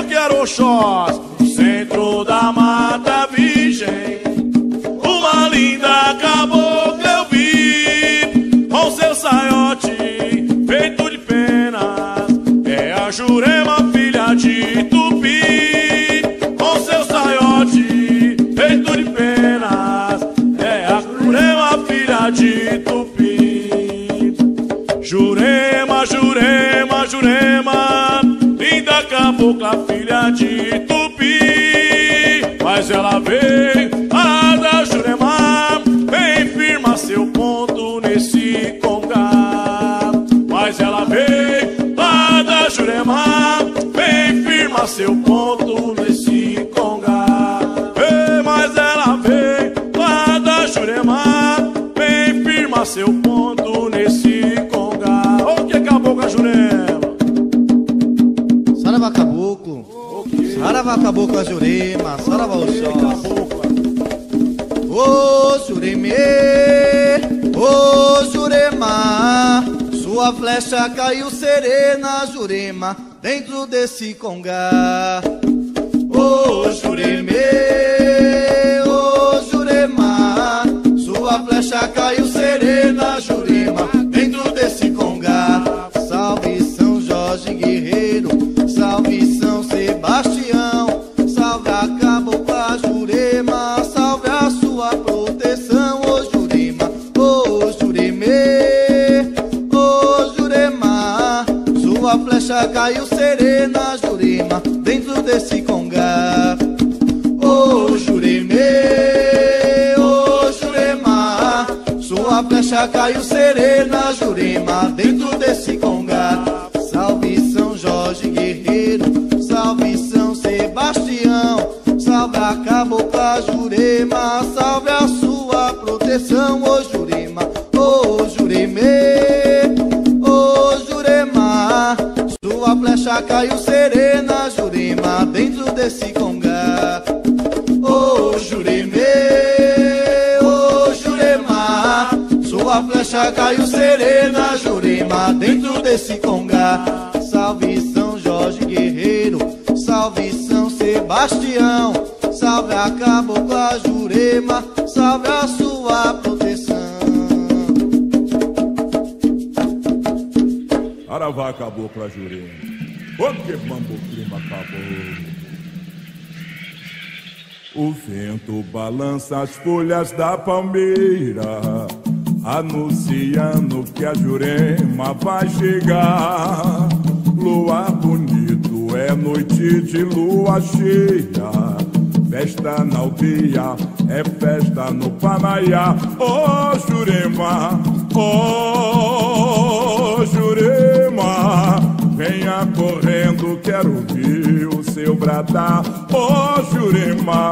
quero Oxós, no centro da Mata Virgem. Uma linda cabocla eu vi, com seu saiote feito de penas. É a Jurema, filha de Tupi, com seu saiote feito de penas. É a Jurema, filha de Tupi. Jurema, Jurema, Jurema, linda cabocla, filha de Tupi. Mas ela vem a da Jurema, vem firma seu ponto nesse congá. Mas ela vem a da Jurema, vem firma seu ponto nesse congá. Mas ela vem a da Jurema, vem firma seu ponto nesse congá. O que cabocla Jurema? Saravá caboclo, saravá cabocla Jurema, saravá Oxós. Ô Juremê, ô Jurema, sua flecha caiu serena, Jurema, dentro desse congá. Ô Juremê, ô Jurema, sua flecha caiu serena, Jurema, dentro desse congá. Salve São Jorge Guerreiro, salve São Sebastião, salve a cabocla Jurema, salve a sua proteção. Ô Jurema, ô Juremê, ô Jurema, sua flecha caiu serena, Jurema, dentro desse congá. Ô Juremê, ô Jurema, sua flecha caiu serena, Jurema, dentro desse congá. Salve São Jorge Guerreiro, salve São Sebastião, salve a cabocla Jurema, salve a sua proteção. Ô Jurema, ô Juremê, ô Jurema, sua flecha caiu serena, Jurema, dentro desse congá. Ô Juremê, ô Jurema, sua flecha caiu serena, Jurema, dentro desse congá. Salve São Jorge Guerreiro, salve São Sebastião, salve a cabocla Jurema, salve a sua proteção. Saravá cabocla Jurema, o que bambu clima acabou. O vento balança as folhas da palmeira, anunciando que a Jurema vai chegar. Luar bonito, é noite de lua cheia, festa na aldeia, é festa no Panaiá. Ô Jurema, ô Jurema, venha correndo, quero ouvir o seu bradar. Ô Jurema,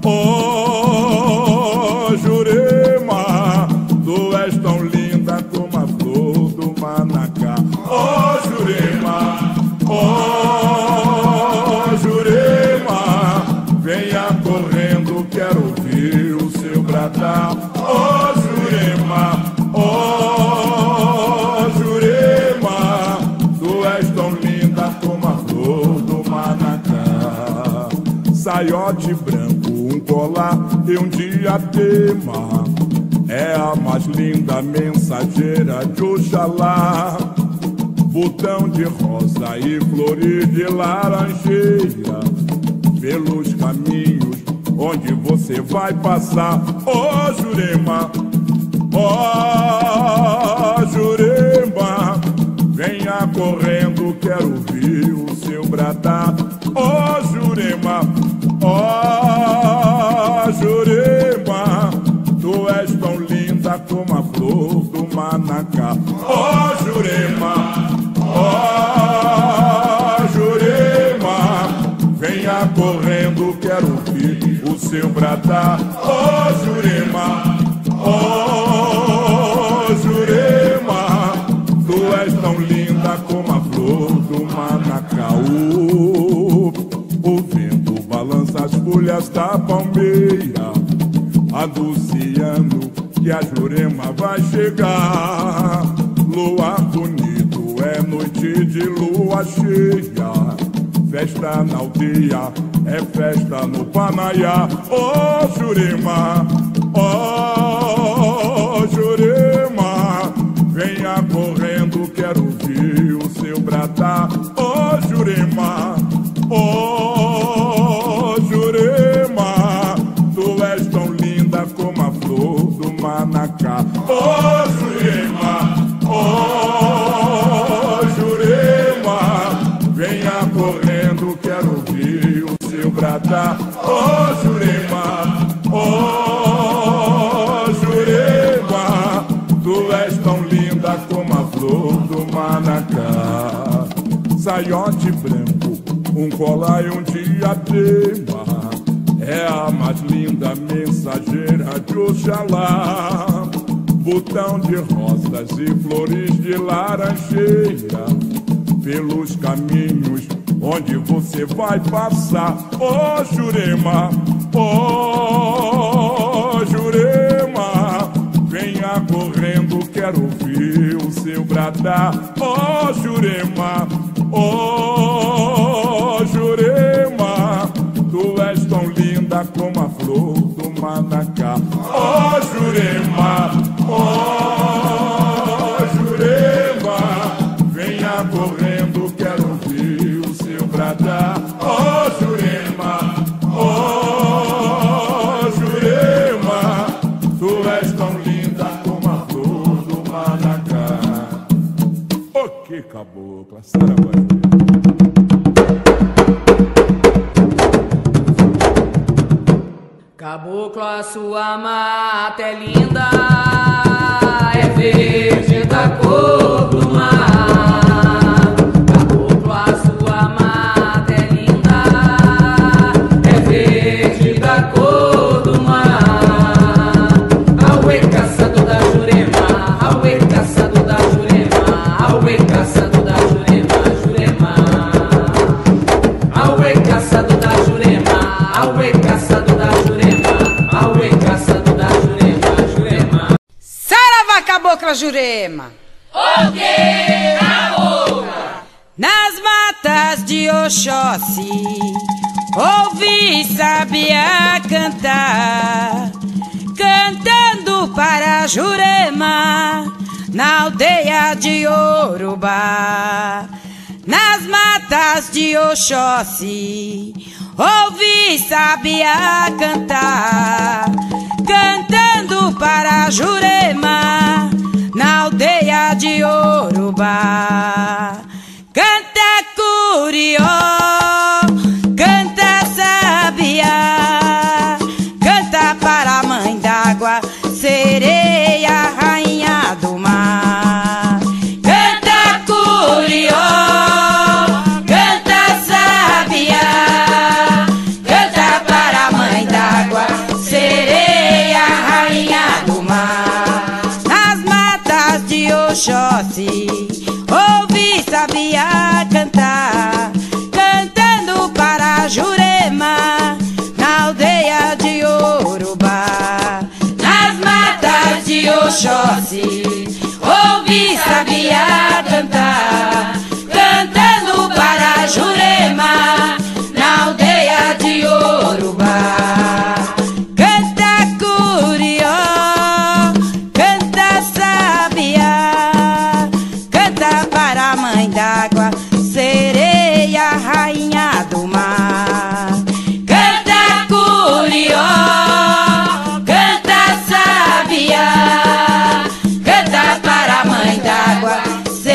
ô Jurema, tu és tão linda como a flor do Manacá. Ô Jurema, ô Jurema, venha correndo, quero ouvir o seu bradar. Ô Jurema, ô Jurema, tu és tão linda como a flor do Manacá. Saiote branco, um colar e um diadema, é a mais linda mensageira de Oxalá. Botão de rosa e flores de laranjeira, pelos caminhos onde você vai passar. Ô Jurema, ó Jurema, venha correndo, quero ouvir o seu bradar. Ó Jurema, ó Jurema, tu és tão linda como a flor do Manacá. Ó Jurema, ó Jurema, venha correndo, quero ouvir o seu bradar. Ó Jurema, ó Jurema, tu és tão linda como a flor do Manacá. O vento balança as folhas da palmeira, anunciando que a Jurema vai chegar. Luar bonito, é noite de lua cheia, festa na aldeia, é festa no Panaiá. Ô Jurema, ô Jurema, venha correndo, quero ouvir o seu bradar. Ô Jurema, ô Jurema, tu és tão linda como a flor do Manacá. Ô Jurema, ô Jurema, venha correndo, quero ouvir o seu bradar. Ô Jurema, ô Jurema, tu és tão linda como a flor do Manacá. Saiote branco, um colar e um diadema, é a mais linda mensageira de Oxalá. Botão de rosas e flores de laranjeira, pelos caminhos onde você vai passar. Ô Jurema, ô Jurema, venha correndo, quero ouvir o seu bradar. Ô Jurema, ô Jurema, tu és tão linda como a flor do Manacá. Ô Jurema, ô Jurema, venha correndo, quero ouvir o seu bradar. Ô Jurema, ô Jurema, tu és tão linda como a flor do Manacá. Ô que cabocla, saravá. Caboclo, a sua mata é linda, é verde da cor do mar. Caboclo, a sua mata é linda, é verde da cor do mar. Auê, caçador da Jurema, auê, caçador da Jurema, auê, caçador da Jurema, Jurema. Auê, caçador da Jurema, auê, caçador da Jurema. Auê, caçador da Jurema, Jurema. Saravá, cabocla Jurema. O que, cabocla? Nas matas de Oxóssi, ouvi sabiá cantar, cantando para Jurema, na aldeia de Orubá. Nas matas de Oxóssi, ouvi sabiá cantar, cantando para Jurema, na aldeia de Orubá. Canta curió, canta sabiá, canta para a mãe d'água, sereia, rainha do mar. Canta curió, canta sabiá, canta para a mãe d'água, sereia, rainha do mar. Nas matas de Oxóssi, ouvi sabiá cantar, cantando para Jurema, na aldeia de Orubá. Nas matas de Oxóssi, ouvi sabiá cantar, cantando para Jurema, na aldeia de Orubá. Canta curió, canta sabiá, canta para a mãe d'água, sereia, rainha do mar. Canta curió, canta sabiá, canta para a mãe d'água,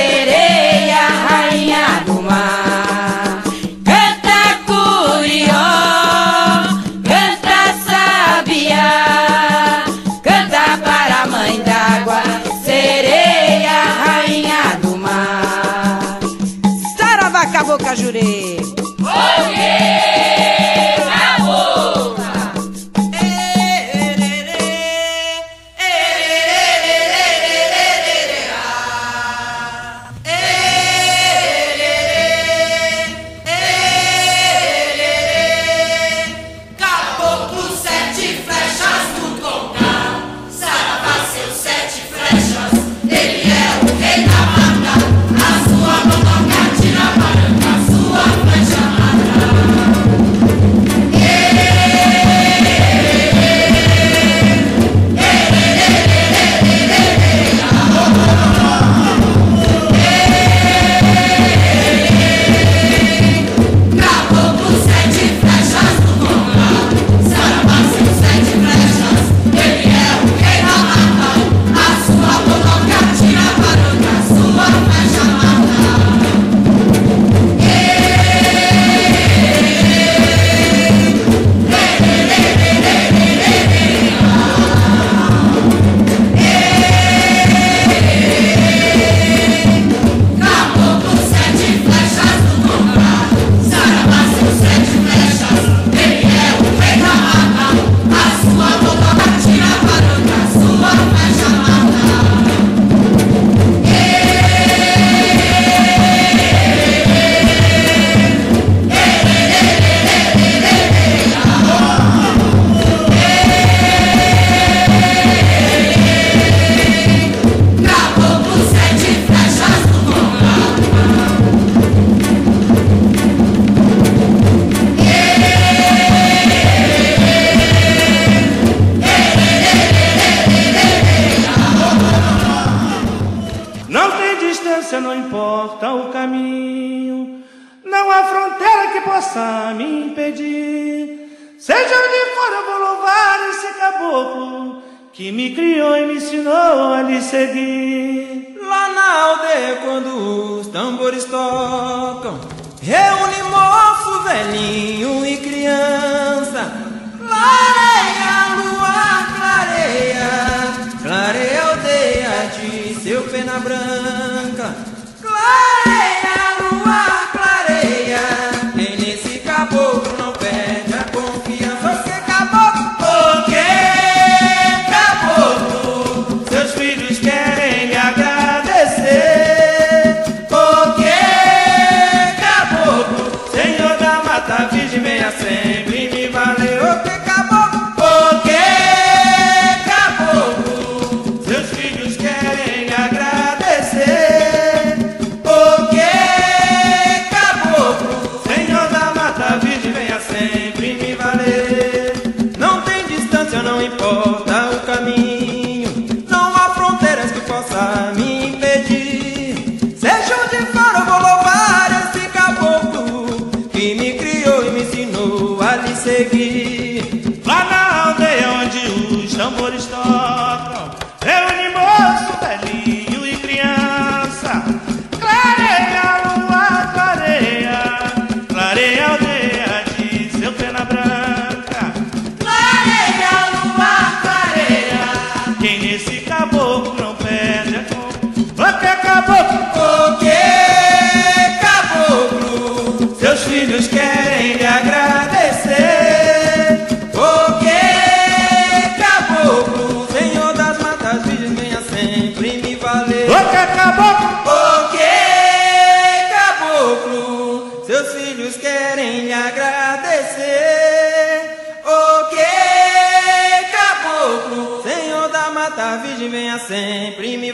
possa me impedir. Seja onde for eu vou louvar esse caboclo que me criou e me ensinou a lhe seguir. Lá na aldeia quando os tambores tocam, reúne moço, velhinho e criança. Clareia a lua, clareia, clareia a aldeia de seu pena branca. Clareia a lua, clareia, quem nesse caboclo não perde a confiança. Porque caboclo, porque caboclo, Seus filhos querem lhe agradecer. porque caboclo, Senhor da Mata Virgem, venha sempre me valer. porque caboclo, Porque caboclo, seus filhos querem lhe agradecer. porque caboclo, Senhor da Mata Virgem, venha sempre me valer. não tem distância, não importa o caminho, não há fronteiras que possa me impedir. Seja onde for eu vou louvar esse caboclo que me criou e me ensinou a lhe seguir. Lá na aldeia onde os tambores tocam, reúne moço, velhinho e criança. Clareia a lua, clareia, clareia a aldeia de seu pena branca. Clareia a lua, clareia, Quem nesse caboclo não perde a conta. Porque caboclo, porque caboclo, seus filhos querem lhe agradecer. porque caboclo, Senhor das matas virgens, venha sempre me valer. Porque caboclo, Porque caboclo, seus filhos querem lhe agradecer. Porque caboclo, Senhor da mata virgem, venha sempre me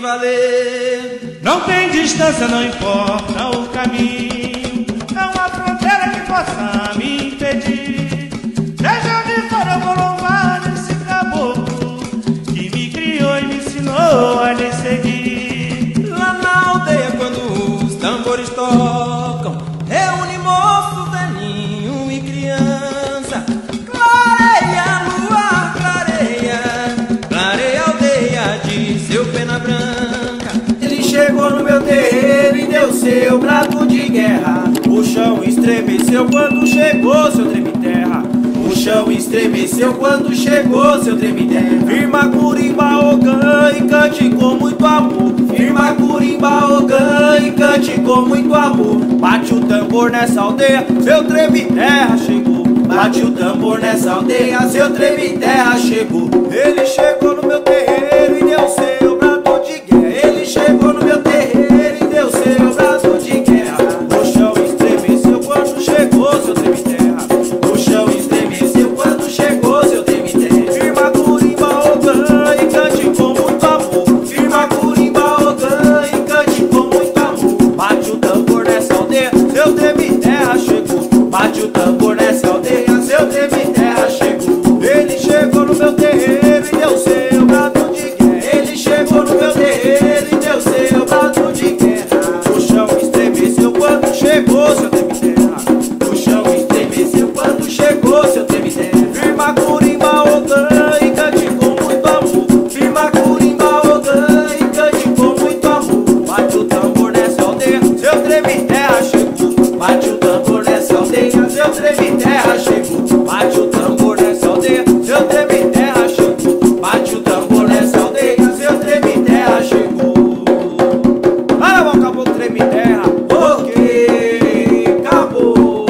valer. não tem distância, não importa o caminho, não há fronteira que possa me impedir. Seja onde for eu vou louvar esse caboclo que me criou e me ensinou a lhe seguir. Lá na aldeia quando os tambores tocam, reúne moço, velhinho e criança. Clareia a lua, clareia, clareia a aldeia de seu pena branca. Ele chegou no meu terreiro e deu seu brado de guerra. O chão estremeceu quando chegou seu treme-terra. O chão estremeceu quando chegou seu treme-terra. Firma curimba, ogã e cante com muito amor. Firma curimba, ogã e cante com muito amor. Bate o tambor nessa aldeia, seu treme-terra chegou. Bate o tambor nessa aldeia, seu treme-terra chegou. Ele chegou no meu terreiro e deu seu brado de guerra. Ele chegou no meu terreiro e deu seu brado de guerra. O chão estremeceu quando chegou seu treme-terra. O chão estremeceu quando chegou seu treme-terra. Firma curimba, ogã e cante com muito amor. Firma curimba, ogã e cante com muito amor. Bate o tambor nessa aldeia, seu treme-terra chegou. Bate o tambor nessa aldeia, seu treme-terra chegou. Ele chegou no meu terreiro e deu seu brado de guerra. Ele chegou no meu terreiro e deu seu brado de guerra. O chão estremeceu quando chegou seu treme-terra. O chão estremeceu quando chegou seu treme-terra. Firma curimba, ogã e cante com muito amor. Firma curimba, ogã e cante com muito amor. Bate o tambor nessa aldeia, seu treme-terra chegou. Bate o tambor nessa aldeia, seu treme-terra chegou. Bate o tambor nessa aldeia, seu treme-terra chegou. Bate o tambor nessa aldeia, seu treme-terra chegou. Para bom, caboclo treme-terra, porque acabou.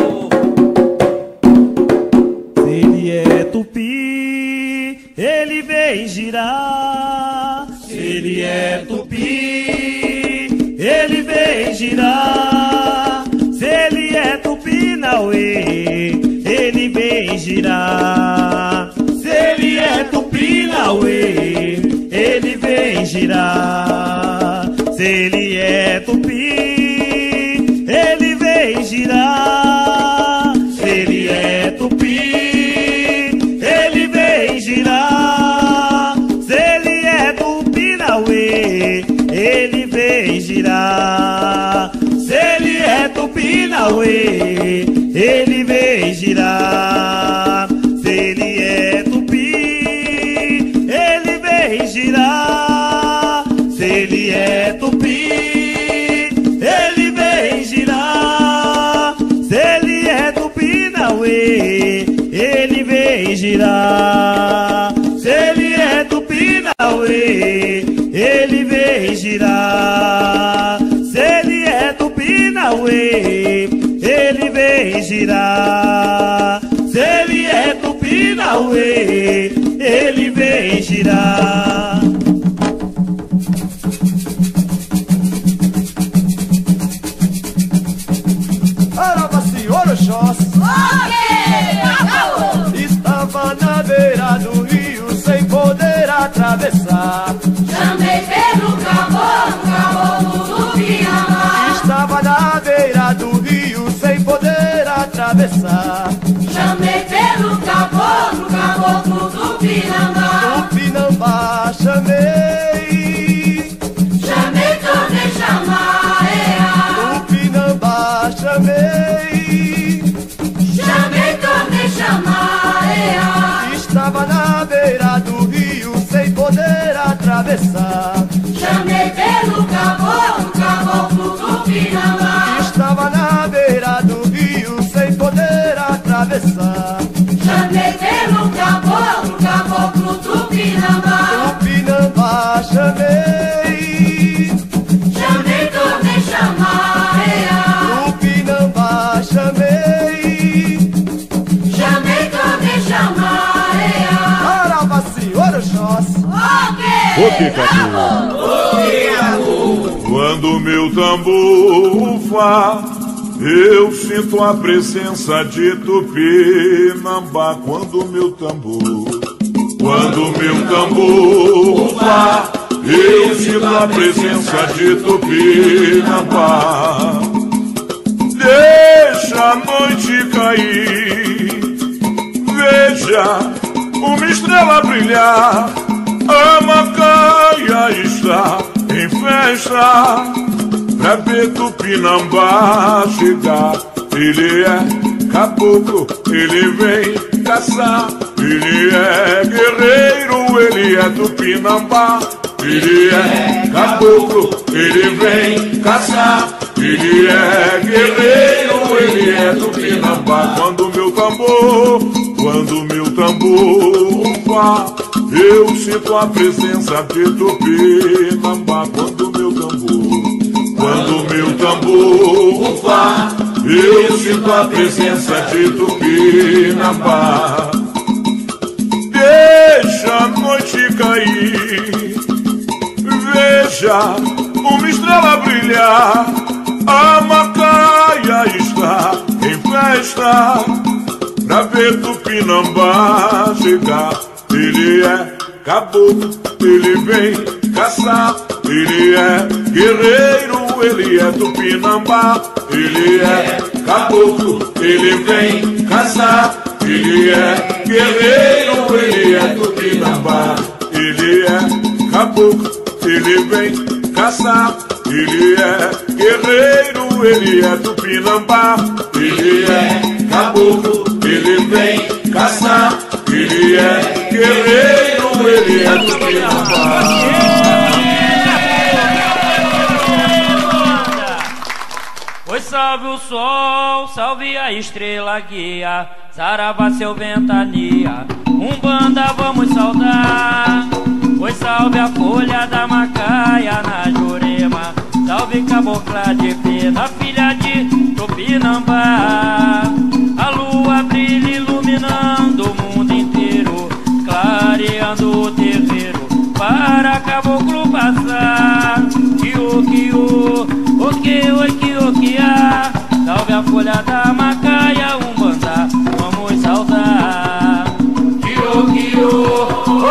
Se ele é tupi, ele vem girar. Se ele é tupi, ele vem girar. Se ele é tupinauê, ele vem girar. Se ele é tupinauê, ele vem girar. Se ele é tupi, ele vem girar. Se ele é tupi, ele vem girar. Se ele é tupinauê, ele vem girar. Se ele é tupinauê, ele vem vem girar. Se ele é tupi, ele vem girar. Se ele é tupi, ele vem girar. Se ele é tupinauê, ele vem girar. Se ele é tupinauê, ele vem girar. Se ele é tupinauê, ele vem girar. Se ele é tupinauê, ele vem girar. Arava senhor Oxóssi, estava na beira do rio sem poder atravessar. Chamei pelo caboclo do Pinambá. Estava na beira do rio sem poder atravessar. Chamei pelo caboclo do Pinambá. Do Pinambá chamei. Chamei, tornei chamar, Do Pinambá chamei. chamei, tornei chamar, Estava na beira do rio sem poder atravessar. chamei pelo caboclo do Pinambá. Estava na beira do rio sem poder atravessar. Chamei pelo caboclo do Pinambá. Do Pinambá chamei. Chamei, tornei chamar, Do Pinambá chamei. chamei, tornei chamar, Arava senhor Oxóssi, Quando meu tambor ufa, eu sinto a presença de Tupinambá. Quando meu tambor ufa, eu sinto a presença de Tupinambá. Deixa a noite cair, veja uma estrela brilhar. A Macaia está em festa pra ver Tupinambá chegar. Ele é caboclo, ele vem caçar. Ele é guerreiro, ele é Tupinambá. Ele é caboclo, ele vem caçar. Ele é guerreiro, ele é Tupinambá. Quando meu tambor ufa, eu sinto a presença de Tupinambá. Quando meu tambor ufa, eu sinto a presença de Tupinambá. Deixa a noite cair, veja uma estrela brilhar. A Macaia está em festa pra ver Tupinambá chegar. Ele é caboclo, ele vem caçar. Ele é guerreiro, ele é Tupinambá. Ele é caboclo, ele vem caçar. Ele é guerreiro, ele é Tupinambá. Ele é caboclo, ele vem caçar. Ele é guerreiro, ele é Tupinambá. Ele é caboclo, ele vem caçar. Ele é guerreiro, ele é Tupinambá. Pois salve o sol, salve a estrela guia, saravá seu ventania, Umbanda vamos saudar. Pois salve a folha da Macaia na Jurema, salve cabocla de pena, filha de Tupinambá. A lua brilha iluminando o mundo inteiro, clareando o terreiro para caboclo passar. Kiô, okiá, salve a folha da Macaia, Umbanda, vamos saudar. Kiô,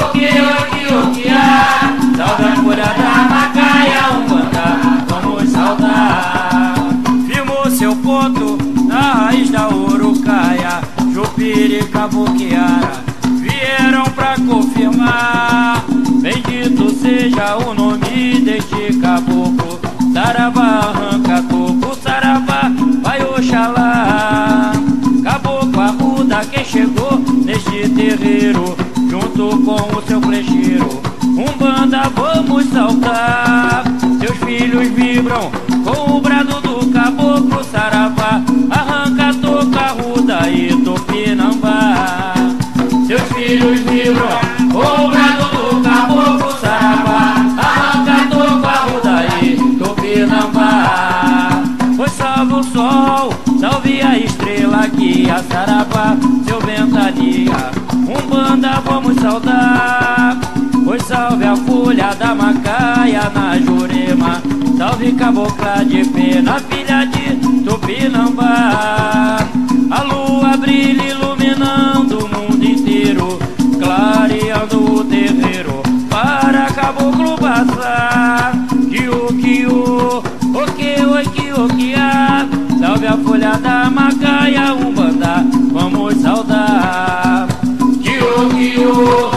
okiá, salve a folha da Macaia, Umbanda, vamos saudar. Firmou seu ponto na raiz da Urucaia, Jupira e Caboquiara vieram pra confirmar. Bendito seja o nome deste caboclo, saravá arranca toco, saravá vai Oxalá. Caboclo quem chegou neste terreiro, junto com o seu flecheiro. Umbanda, vamos saltar. Seus filhos vibram com o brado do caboclo. Saravá, arranca, toca, ruda e tupinambá. Seus filhos vibram com o brado do caboclo. Saravá, arranca, toca, ruda e tupinambá. Pois salve o sol, salve a estrela guia. Saravá, seu ventania. Umbanda, vamos saudar. Pois salve a folha da macaia na Jurema. Salve cabocla de pena, filha de Tupinambá. A lua brilha iluminando o mundo inteiro, clareando o terreiro para caboclo passar. Kiu, okiá. Salve a folha da macaia, Umbanda, vamos saudar. Kiu,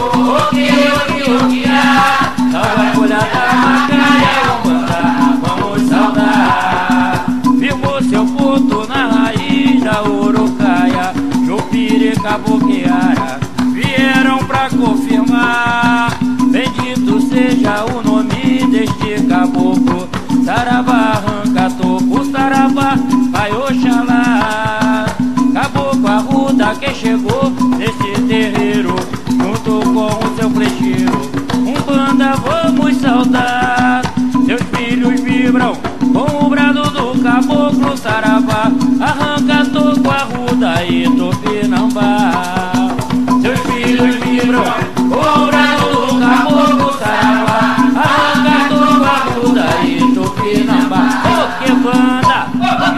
okiá. Salve a folha da macaia, Umbanda, vamos saudar. Firmou seu ponto na raiz da Urucaia, Jupiri e Caboqueara vieram pra confirmar. Bendito seja o nome deste caboclo. Saravá, arranca topo, saravá, vai Oxalá. Caboclo arruda quem chegou nesse terreiro, junto com o seu flecheiro. Umbanda, vamos saudar. Seus filhos vibram com o brado do caboclo. Saravá, arranca, toco, arruda e tupinambá. Seus filhos vibram com o brado do caboclo. Saravá, arranca, toco, arruda e tupinambá. Ô, que banda!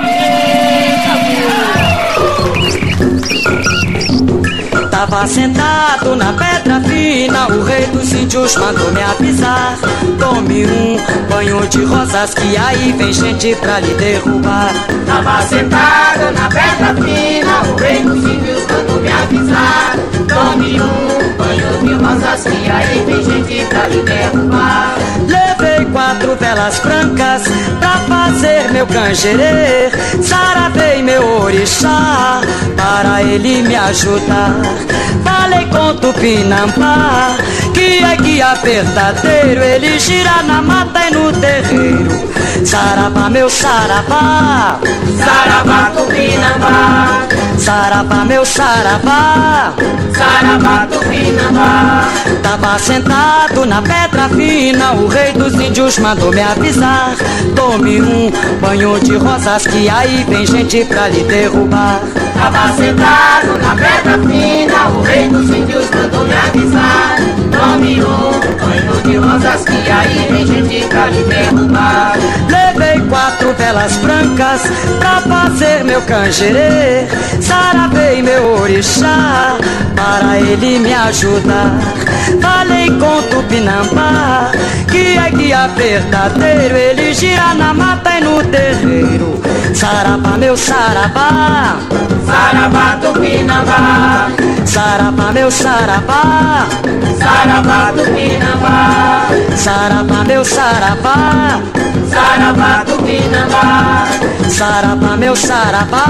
Tava sentado na pedra fina, o rei dos índios mandou me avisar. Tome um banho de rosas que aí vem gente pra lhe derrubar. Tava sentado na pedra fina, o rei dos índios mandou me avisar. Tome um banho de rosas que aí vem gente pra lhe derrubar. Levei 4 velas brancas pra fazer meu canjerê. Saravei meu orixá para ele me ajudar. Falei com Tupinambá que é guia verdadeiro, ele gira na mata e no terreiro. Saravá, meu saravá, Saravá, Tupinambá. Saravá, meu saravá, Saravá, Tupinambá. Tava sentado na pedra fina, o rei dos índios mandou me avisar. Tome um banho de rosas que aí vem gente pra lhe derrubar. Tava sentado na pedra fina, o rei dos índios mandou me avisar. Tome um banho de rosas que aí vem gente pra lhe derrubar. Levei 4 velas brancas pra fazer meu canjerê. Saravei meu orixá para ele me ajudar. Falei com Tupinambá que é guia verdadeiro, ele gira na mata e no terreiro. Saravá, meu saravá, Saravá, Tupinambá. Saravá, meu saravá, Saravá, Tupinambá. Saravá, meu saravá, Saravá, Tupinambá. Saravá, meu saravá,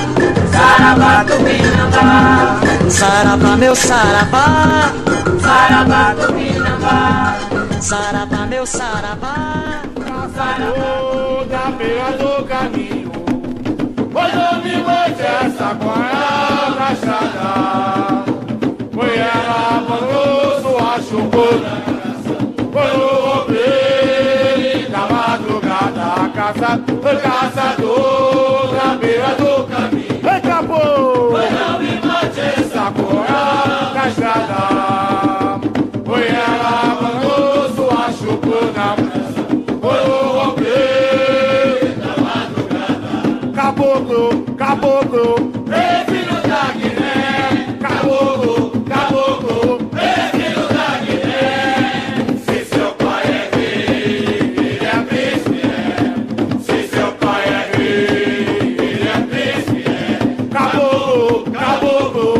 Saravá, Tupinambá. Saravá, meu saravá, Saravá, Tupinambá. Saravá, meu saravá. Caçador da beira do caminho, pois eu me mande essa coral na estrada. Foi ela mandou sua chupona, foi o roubei da madrugada. Caçador da beira do caminho, acabou. Pois eu me mande essa coral na estrada. Foi ela mandou sua chupona, foi o roubei da madrugada. Caboclo, caboclo, ei filho da Guiné. Caboclo, caboclo, ei filho da Guiné. Se seu pai é rei, ele é príncipe. Se seu pai é rei, ele é príncipe. Caboclo, caboclo.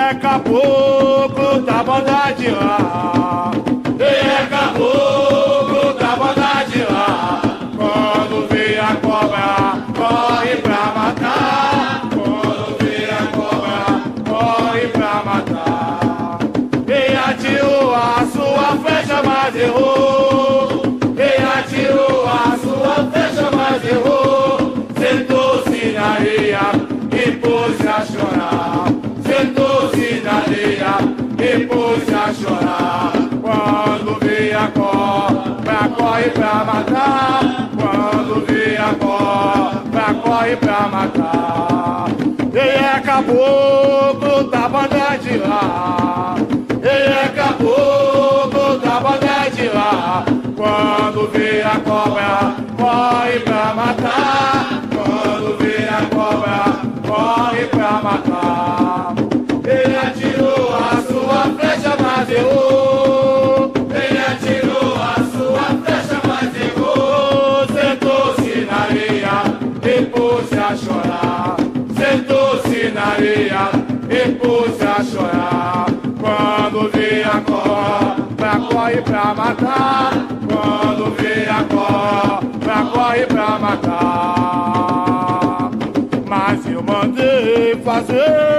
é caboclo da bondade lá. Quem é caboclo da bondade lá. Quando vê a cobra, corre pra matar. Quando vê a cobra, corre pra matar. Quem atirou a sua flecha, mas errou. Quem atirou a sua flecha, mas errou. Sentou-se na areia e pôs-se a chorar. Sentou-se na areia e pôs-se a chorar. Quando vê a cobra, corre pra matar. Quando vê a cobra, corre pra matar. Quem é caboclo da bondade lá. Quem é caboclo da bondade lá. Quando vê a cobra, corre pra matar. Quando vê a cobra, corre pra matar. Ele atirou a sua flecha, mas errou. Ele atirou a sua flecha, mas errou. Sentou-se na areia e pôs-se a chorar. Sentou-se na areia e pôs-se a chorar. Quando vê a cobra, corre pra matar. Quando vê a cobra, corre pra matar. Mas eu mandei fazer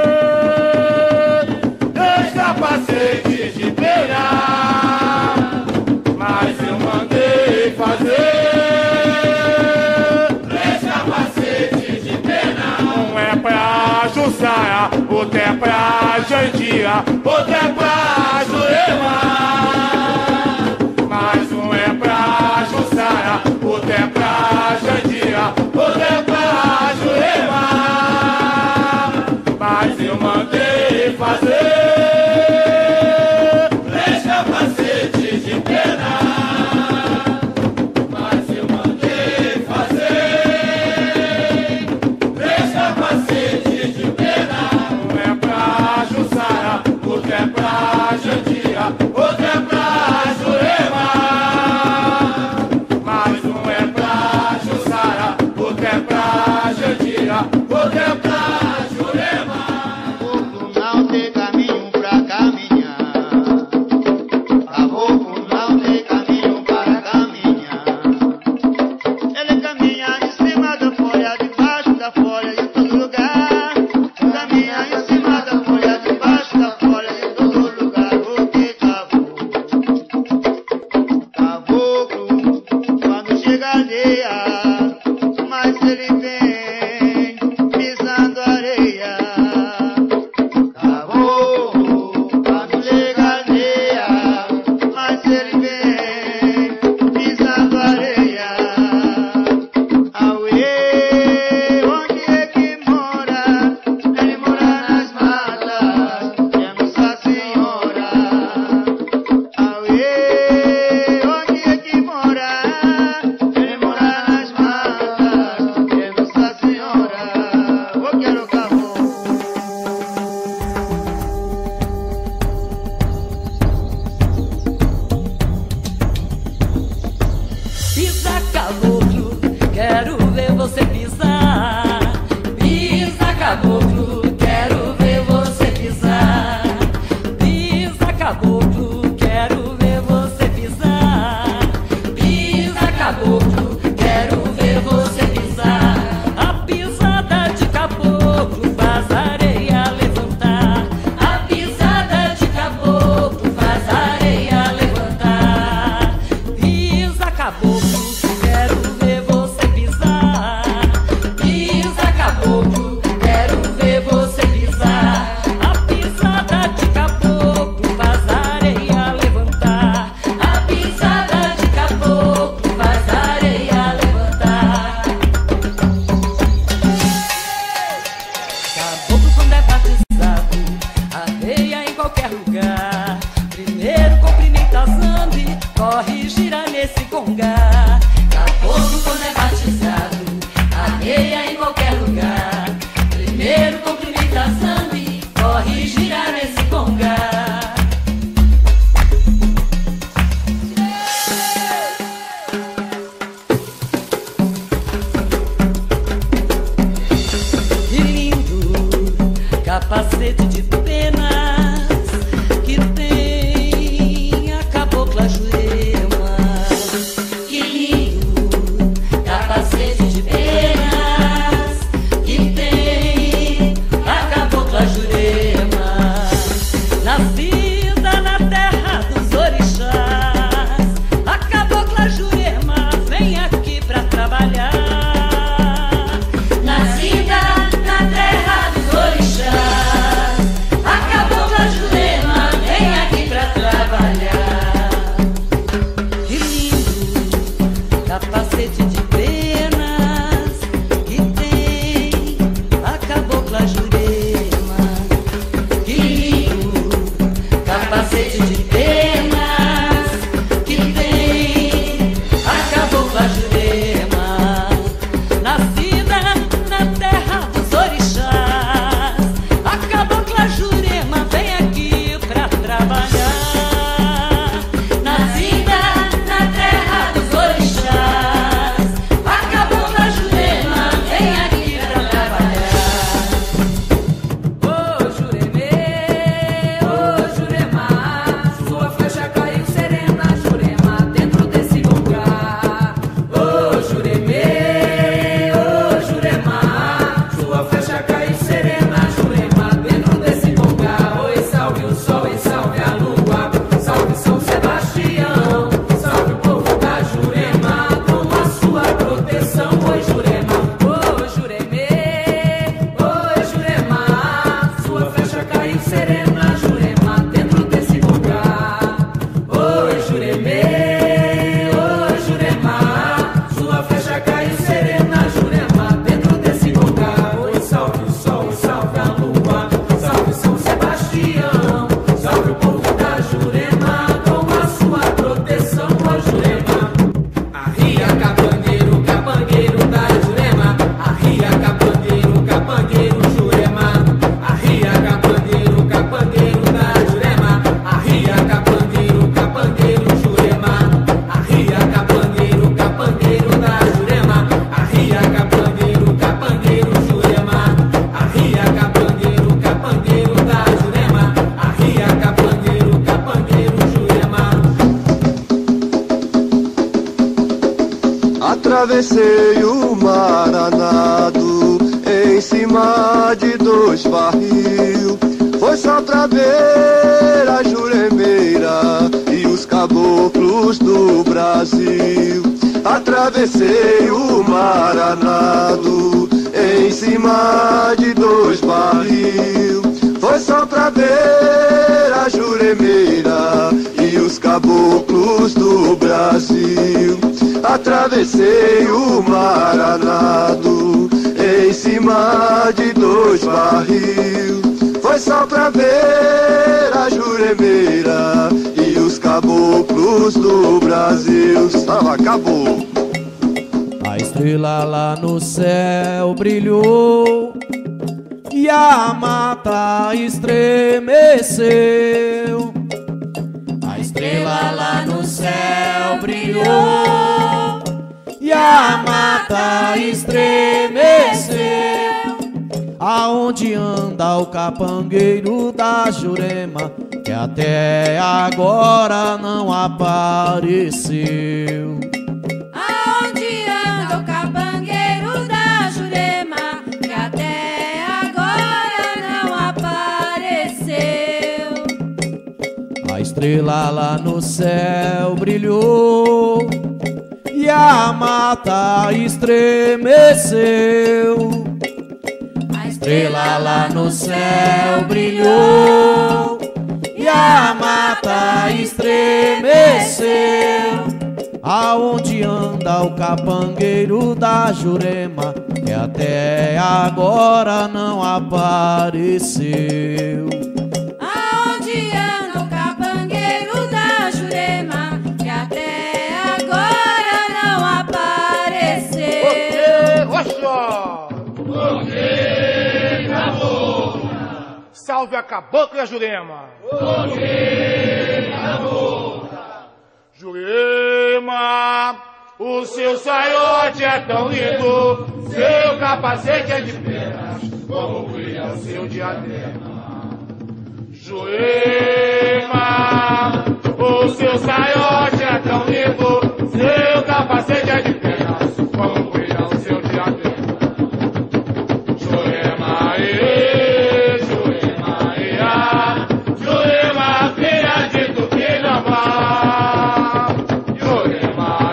dois capacetes de pena. Mas eu mandei fazer três capacetes de pena. Um é pra Jussara, outro é pra Jandira, outro é pra Jurema. Mais um é pra Jussara, outro é pra Jandira, outro é pra Jurema. Mas eu mandei fazer três capacetes de pena. Mas eu mandei fazer três capacetes de pena. Um é pra Jussara, outro é pra Jandira, outro é pra Jurema. Mais um é pra Jussara, outro é pra Jandira, outro é pra Jurema. Não tem caminho pra caminhar. Caboclo não tem caminho para caminhar. Ele caminha em cima da folha, debaixo da folha, em todo lugar. Caminha em cima da folha, debaixo da folha, em todo lugar. O que caboclo? Caboclo, quando chega a aldeia, mas ele vem pisando areia. Caboclo, quando chega a aldeia, mas ele vem pisando areia. Auê, onde é que mora? Ele mora nas matas, é Nossa Senhora. Auê, onde é que mora? Ele mora nas matas, é Nossa Senhora. Eu quero caboclo. Pisa, caboclo, quero ver você pisar. Pisa, caboclo, quero ver você pisar. Pisa, caboclo, quero ver você pisar. Pisa, caboclo, quero ver você pisar. A pisada de caboclo faz a areia levantar. A pisada de caboclo faz a areia levantar. Pisa, caboclo, quero ver você pisar. Pisa, caboclo, quero ver você pisar. A pisada de caboclo faz a areia levantar. A pisada de caboclo faz a areia levantar. Caboclo, quando é batizado, areia em qualquer lugar. Primeiro cumprimenta a zambi, corre e gira nesse congá. Caboclo, quando é batizado, areia em qualquer lugar. Primeiro cumprimenta a zambi, corre e gira nesse congá. Que lindo capacete de pena. serena, Jurema, dentro desse lugar. Oi, Juremê, oi, Jurema, sua flecha caiu serena, Jurema, dentro desse lugar. Oi, salve o sol, salve a lua, salve São Sebastião, salve o povo da Jurema, com a sua proteção, ó Jurema. Arria, capangueiro, capangueiro da Jurema, arria, capangueiro, capangueiro, Jurema, arria, capangueiro, capangueiro da Jurema, arria, capangueiro, capangueiro, Jurema, arria, capangueiro, capangueiro da Jurema, arria, capangueiro, capangueiro, Jurema, arria, capangueiro, capangueiro da Jurema, arria, capangueiro, capangueiro, Jurema. Atravessei o mar a nado, em cima de 2 barril. Foi só pra ver a juremeira e os caboclos do Brasil. Atravessei o mar a nado, em cima de 2 barril. Foi só pra ver a juremeira e os caboclos do Brasil. Atravessei o mar a nado, em cima de 2 barril. Foi só pra ver a juremeira e os caboclos do Brasil. Acabou. A estrela lá no céu brilhou e a mata estremeceu. A estrela lá no céu brilhou e a mata estremeceu. Aonde anda o capangueiro da Jurema, que até agora não apareceu? Aonde anda o capangueiro da Jurema, que até agora não apareceu? A estrela lá no céu brilhou e a mata estremeceu. A estrela lá no céu brilhou e a mata estremeceu. Aonde anda o capangueiro da Jurema, que até agora não apareceu? Aonde anda o capangueiro da Jurema, que até agora não apareceu? Salve a cabocla Jurema! Jurema, o seu saiote é tão lindo, seu capacete é de penas, como brilha o seu diadema. Jurema, o seu saiote é tão lindo, seu capacete é de penas, como brilha o seu diadema. Jurema, Jurema, Jurema, filha de Tupinambá. Jurema,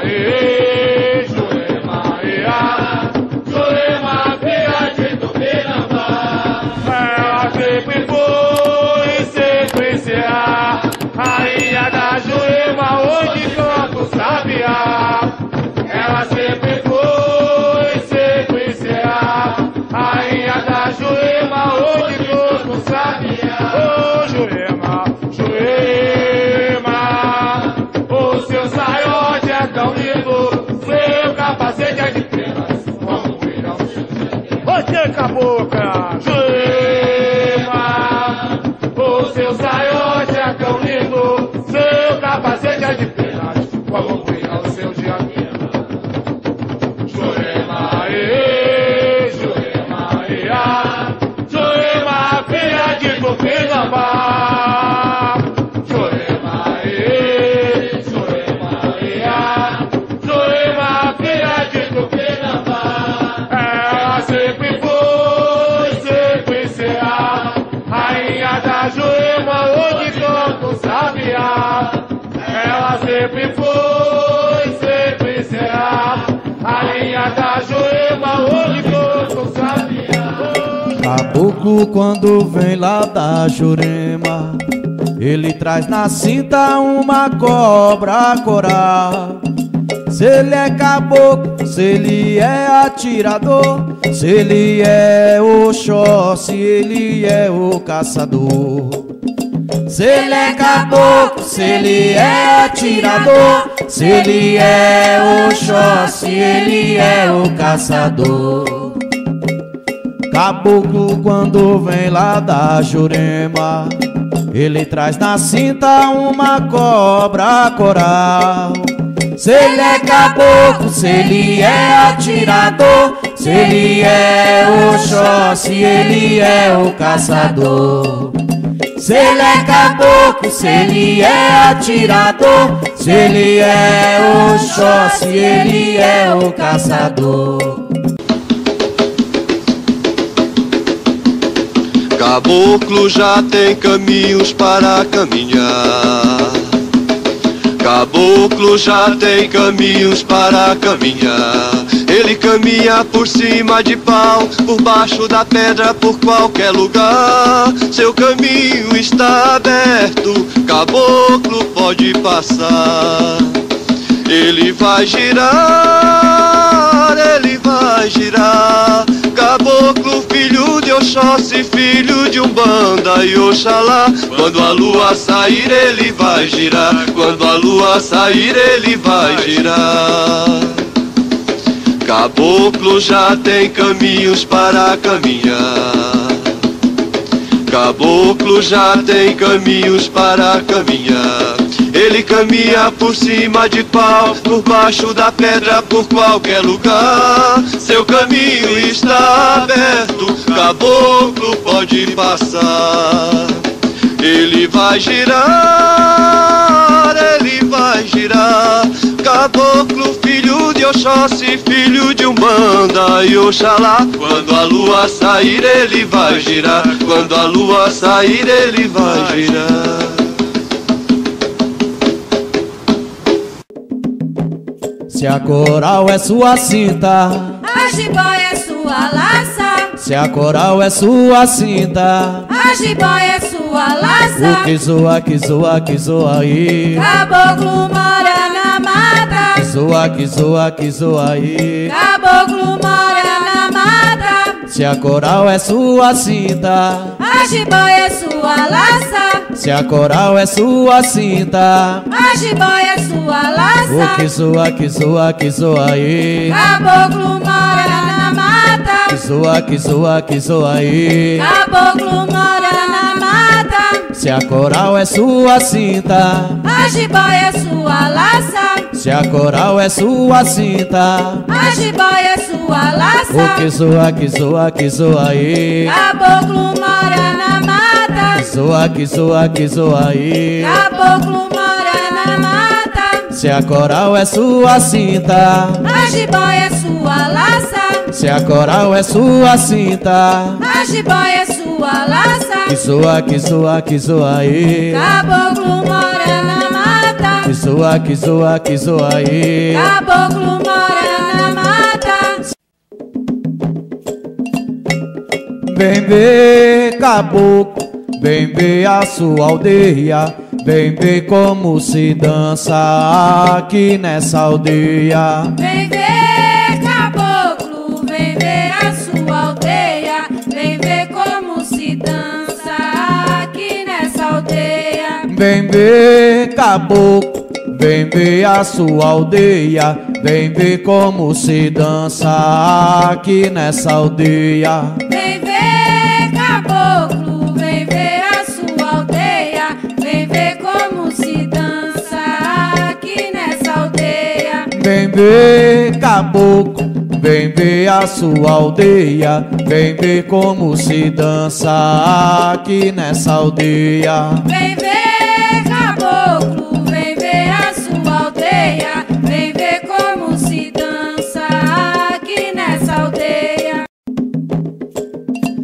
Jurema, filha de Tupinambá. Ela sempre foi e sempre será rainha da Jurema, onde canta o sabiá. Ela sempre foi e sempre será rainha da Jurema, onde canta o sabiá. Ô Jurema, Jurema, o seu saiote é tão lindo, seu capacete é de penas, como brilha o seu diadema. Oi, cabocla! Jurema, o seu saiote é tão lindo, seu capacete é de penas, como brilha o seu diadema. Jurema, Jurema, Jurema, filha de Tupinambá. Jurema, Jurema, filha de Tupinambá. Ela sempre foi, sempre será rainha da Jurema, onde canta o sabiá. Ela sempre foi, sempre será rainha da Jurema, onde canta o sabiá. Caboclo quando vem lá da Jurema, ele traz na cinta uma cobra coral. Se ele é caboclo, se ele é atirador, se ele é Oxóssi, se ele é o caçador. Se ele é caboclo, se ele é atirador, se ele é Oxóssi, se ele é o caçador. Caboclo quando vem lá da Jurema, ele traz na cinta uma cobra coral. Se ele é caboclo, se ele é atirador, se ele é Oxóssi, se ele é o caçador. Se ele é caboclo, se ele é atirador, se ele é Oxóssi, se ele é o caçador. Caboclo já tem caminhos para caminhar. Caboclo já tem caminhos para caminhar. Ele caminha por cima de pau, por baixo da pedra, por qualquer lugar. Seu caminho está aberto, caboclo pode passar. Ele vai girar, ele vai girar. Caboclo, filho de Oxóssi, filho de Umbanda e Oxalá. Quando a lua sair, ele vai girar. Quando a lua sair, ele vai girar. Caboclo já tem caminhos para caminhar. Caboclo já tem caminhos para caminhar. Ele caminha por cima de pau, por baixo da pedra, por qualquer lugar. Seu caminho está aberto, caboclo pode passar. Ele vai girar, ele vai girar. Caboclo, filho de Oxóssi, filho de Umbanda e Oxalá. Quando a lua sair, ele vai girar. Quando a lua sair, ele vai girar. Se a coral é sua cinta, a jiboia é sua laça. se a coral é sua cinta, A jiboia é sua laça. o que zoa, que zoa, que zoa aí. Caboclo mora na mata. Zoa, que zoa, que zoa aí. Caboclo mora na mata. Se a coral é sua cinta, A jiboia é sua laça. se a coral é sua cinta, A jiboia é sua laça. o que zoa, que zoa, que zoa aí. Caboclo mora na mata. Que zoa, que zoa, que zoa aí. Caboclo mora na mata. Se a coral é sua cinta, A jiboia é sua laça. se a coral é sua cinta, A jiboia é sua laça. o que zoa, que zoa, que zoa aí. Caboclo mora na mata. Que zoa, que zoa, que zoa aí. Caboclo mora na mata. Se a coral é sua cinta, A jiboia é sua laça. se a coral é sua cinta, A jiboia é sua laça. que zoa, que zoa, que zoa aí. Caboclo mora na mata. Que zoa, que zoa, que zoa aí. Caboclo mora na mata. Vem ver, caboclo, vem ver a sua aldeia. Vem ver como se dança aqui nessa aldeia. Vem ver, caboclo, vem ver a sua aldeia. Vem ver como se dança aqui nessa aldeia. Vem ver, caboclo, vem ver a sua aldeia. Vem ver como se dança aqui nessa aldeia. Vem ver, caboclo, vem ver a sua aldeia. Vem ver como se dança aqui nessa aldeia. Vem ver, caboclo, vem ver a sua aldeia. Vem ver como se dança aqui nessa aldeia. Vem ver, caboclo, vem ver a sua aldeia. Vem ver como se dança aqui nessa aldeia.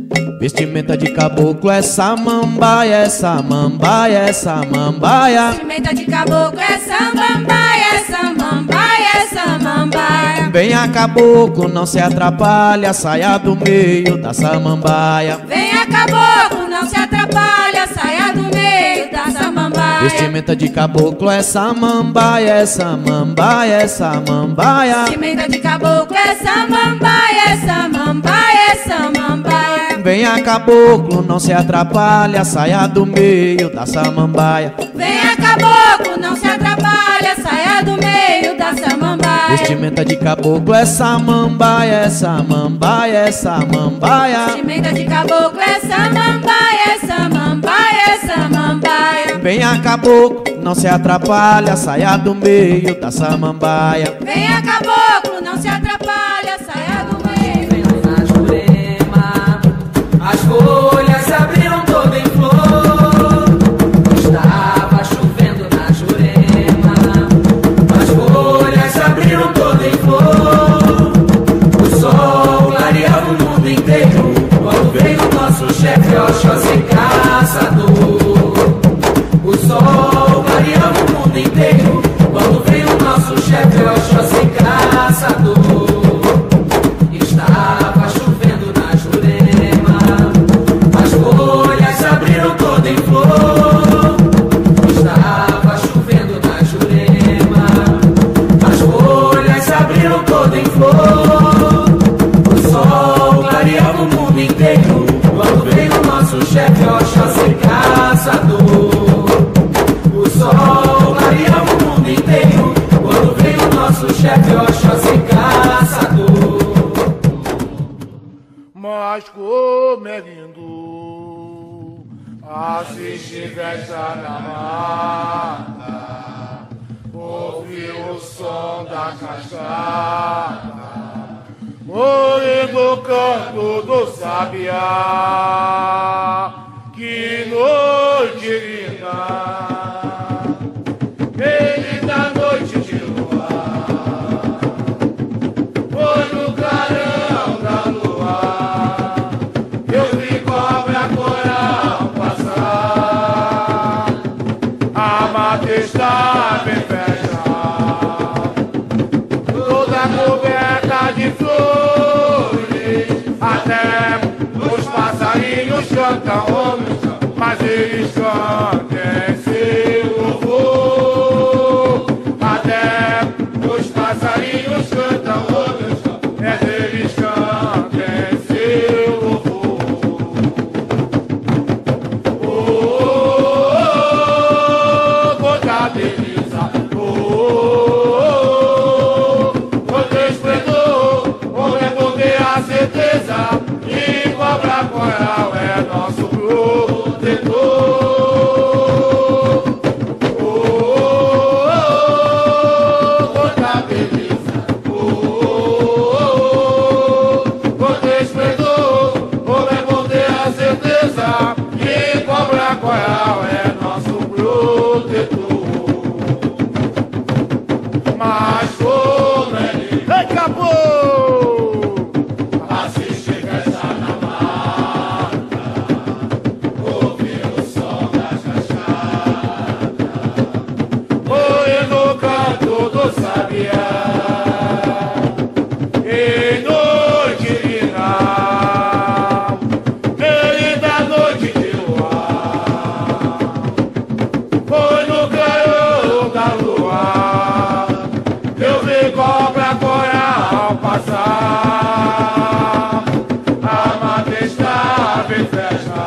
Vestimenta de caboclo é samambaia, é samambaia, é samambaia. Vestimenta de caboclo é samambaia, é samambaia, é samambaia. Venha caboclo, não se atrapalha, saia do meio da samambaia. Venha caboclo, não se atrapalha, saia do meio da samambaia. Vestimenta de caboclo é samambaia, é samambaia, é samambaia. Vestimenta de caboclo é samambaia, é samambaia, é samambaia. Venha caboclo, não se atrapalha, saia do meio da samambaia. Venha caboclo, não se atrapalha, saia do meio da samambaia. Vestimenta de caboclo é samambaia, é samambaia, é samambaia. Vestimenta de caboclo é samambaia, é samambaia, é samambaia. Venha caboclo, não se atrapalha, saia do meio da samambaia. Venha caboclo, não se atrapalha, saia do meio. Na Jurema, as folhas abriram toda em flor. Estava chovendo na Jurema, as folhas abriram toda em flor. O sol clareava o mundo inteiro quando veio o nosso chefe Oxóssi caçador. O sol clareava o mundo inteiro quando veio o nosso chefe Oxóssi caçador. Estava chovendo na Jurema, as folhas abriram toda em flor. Estava chovendo na Jurema, as folhas abriram toda em flor. O sol clareava o mundo inteiro quando veio o nosso chefe Oxóssi caçador. O sol clareava o mundo inteiro quando veio o nosso chefe Oxóssi caçador. Mas como é lindo assistir festa na mata, ouvir o som da cascata, ouvir o canto do sabiá. Que noite linda, ele da noite de luar, foi no clarão da lua, eu vi cobra coral passar, a majestade em festa, toda coberta de flores, até os passarinhos cantam, mas eles cantam seu louvor. Até os passarinhos cantam, mas eles cantam seu louvor. Oh, oh, oh, quanta beleza, oh, quanto esplendor, como é poder a certeza que cobra coral é nosso protetor. Coral é nosso protetor. Mas como ele acabou, assiste festa na mata, ouvir o som das cachaças, foi no canto do sabiá. Em noite linda, ele da noite de luar, foi no clarão da lua, eu vi cobra coral passar, a majestade em festa,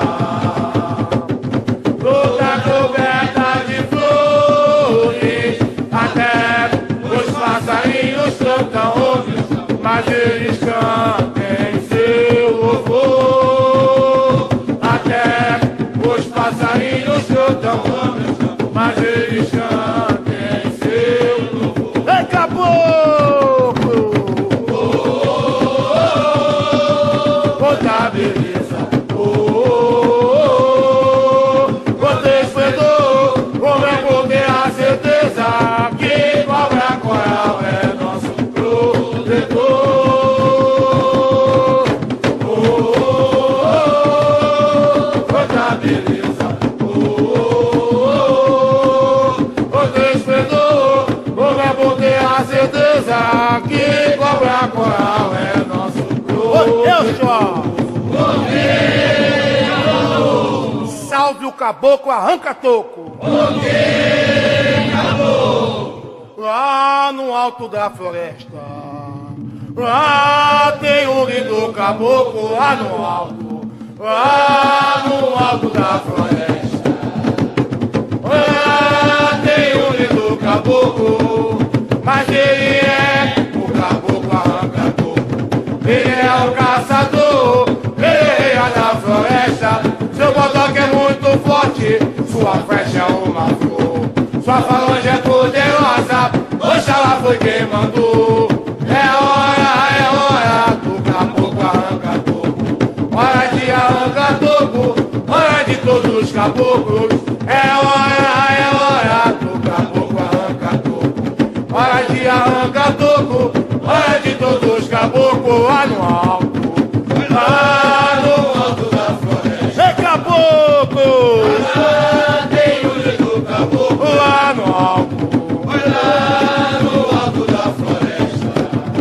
toda coberta de flores, até os passarinhos cantam, mas eles cantam seu louvor. Até os passarinhos cantam, mas eles cantam seu louvor. Acabou! Oh, oh, oh, quanta beleza! Oh, oh, oh, quanto esplendor! Como é poder a certeza que cobra coral é nosso protetor. Oh, oh, oh, salve o caboclo arranca-toco. O que, caboclo? Lá no alto da floresta, lá tem um lindo caboclo, lá no alto da floresta. Lá tem um lindo caboclo, mas ele é o caboclo arranca-toco. Ele é o caçador, ele é da floresta. Seu bodoque é muito forte, sua flecha é uma flor. Sua falange é poderosa, Oxalá foi quem mandou. É hora do caboclo arranca-toco. Hora de arranca-toco, hora de todos os caboclos. É hora do caboclo arranca-toco. Hora de arranca-toco, hora de todos os caboclos. Lá no alto da floresta. É caboclo! Lá tem o lindo caboclo. Lá no alto. Lá no alto da floresta.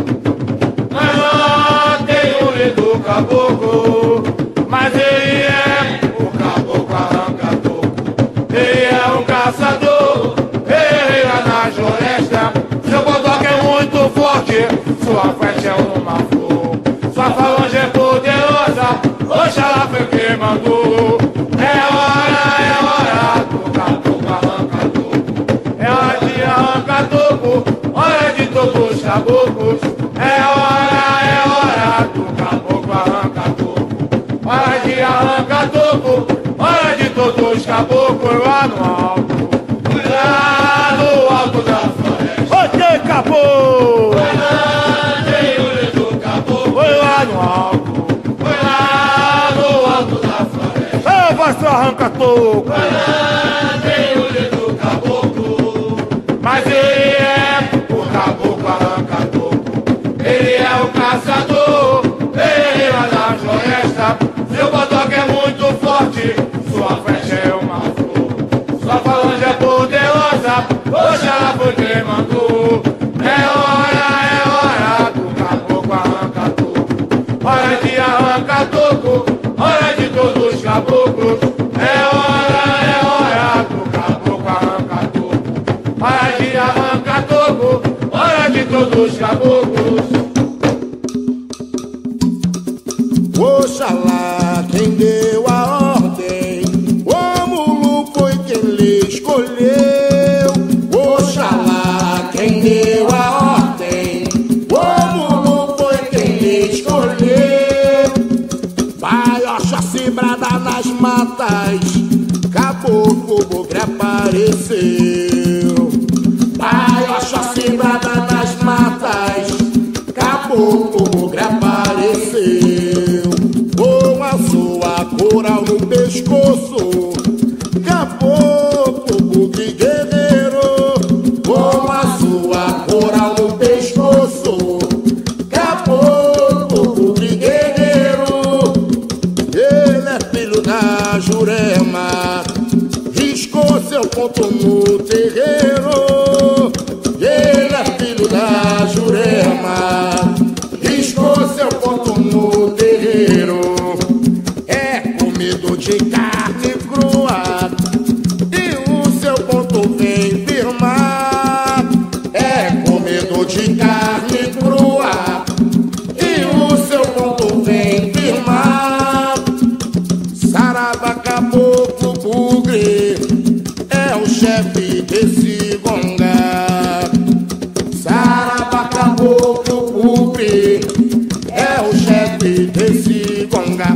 Lá tem um lindo caboclo, mas ele é o caboclo arranca-toco. Ele é um caçador, ele lá na floresta. Seu bodoque é muito forte, sua flecha é uma flor. Sua falange é poderosa, Oxalá foi quem mandou. É hora do caboclo arranca-toco. É hora de arranca-toco, hora de todos os caboclos. É hora do caboclo arranca-toco. Hora de arranca-toco, hora de todos os caboclos. Lá no alto da floresta. Oi, caboclo! Lá tem o lindo caboclo. Foi lá no alto. Da floresta. Ô, vai seu arranca-toco! Lá tem o lindo caboclo. Mas ele é o caboclo arranca-toco. Ele é o caçador, ele lá na floresta. Seu bodoque é muito forte, sua flecha é uma flor. Sua falange é poderosa, Oxalá foi quem mandou. É hora do caboclo arranca-toco. Hora de arranca-toco, hora de todos os caboclos. É hora do caboclo arranca-toco. Hora de arranca-toco, hora de todos os caboclos. Oxalá quem deu a ordem, o Mulu foi quem lhe escolheu. Oxalá quem deu a ordem, o Mulu foi quem lhe escolheu. Vai, Oxóssi, brada nas matas, caboclo bugre apareceu. Vai, Oxóssi, brada nas matas, caboclo bugre apareceu. Com a sua coral no pescoço, caboclo bugre guerreiro. Com a sua coral no pescoço, caboclo bugre guerreiro. Ele é filho da Jurema, riscou seu ponto no terreiro. Ele é filho da Jurema, riscou seu ponto no terreiro. É comido de carne crua e o seu ponto vem firmar. É comido de carne crua e o seu ponto vem firmar. Saraba caboclo bugre é o chefe desse gonga. Saraba caboclo bugre é o chefe desse gonga.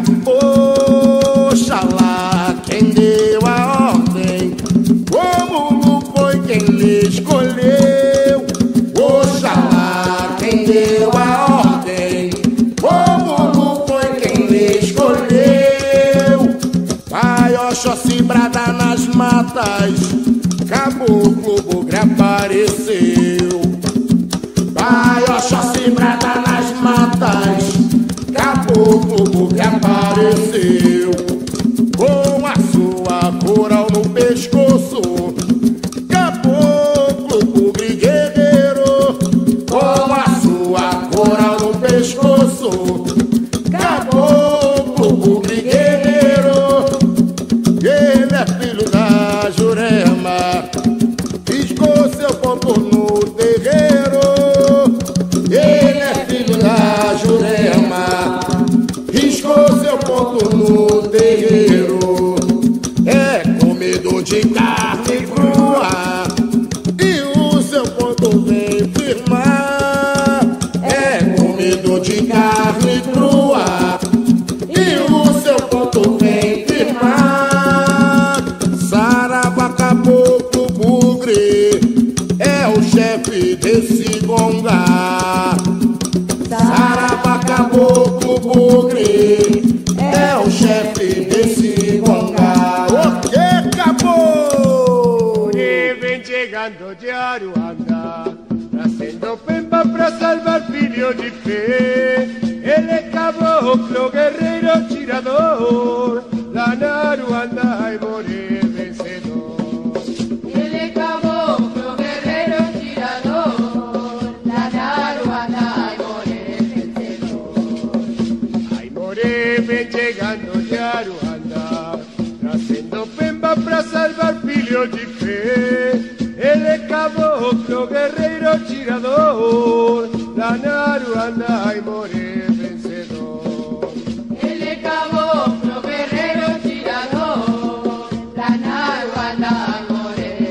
Oxalá quem deu a ordem, o Mulu foi quem lhe escolheu. Oxalá quem deu a ordem, o Mulu foi quem lhe escolheu. Vai, Oxóssi, brada nas matas, caboclo bugre apareceu. Vai, Oxóssi, brada nas matas, caboclo bugre apareceu. Com a sua coral no pescoço, caboclo bugre guerreiro. Com a sua coral no pescoço, caboclo bugre guerreiro. Ele Ele é filho da Jurema, riscou seu ponto no terreiro. Ele é filho da Jurema, riscou seu ponto no terreiro. É comedor de carne crua e o seu ponto vem firmar. É comedor de carne crua e o seu ponto vem firmar. Saravá Caboclo Bugre é o chefe desse gonga. Saravá Caboclo Bugre é o chefe desse gonga. O que acabou? E vem chegando de Aruanda, trazendo pemba pra salvar filho de fé. Ele é caboclo, guerreiro, tirador, lá na Aruanda ai morrer vencedor. Ele é caboclo, guerreiro, tirador, lá na Aruanda ai morrer vencedor. Ai morrer vem chegando de Aruanda, trazendo pemba pra salvar filho de fé. Ele é caboclo, guerreiro, tirador, lá na Aruanda ai morrer vencedor. Ele é caboclo, guerreiro, tirador, lá na Aruanda ai morrer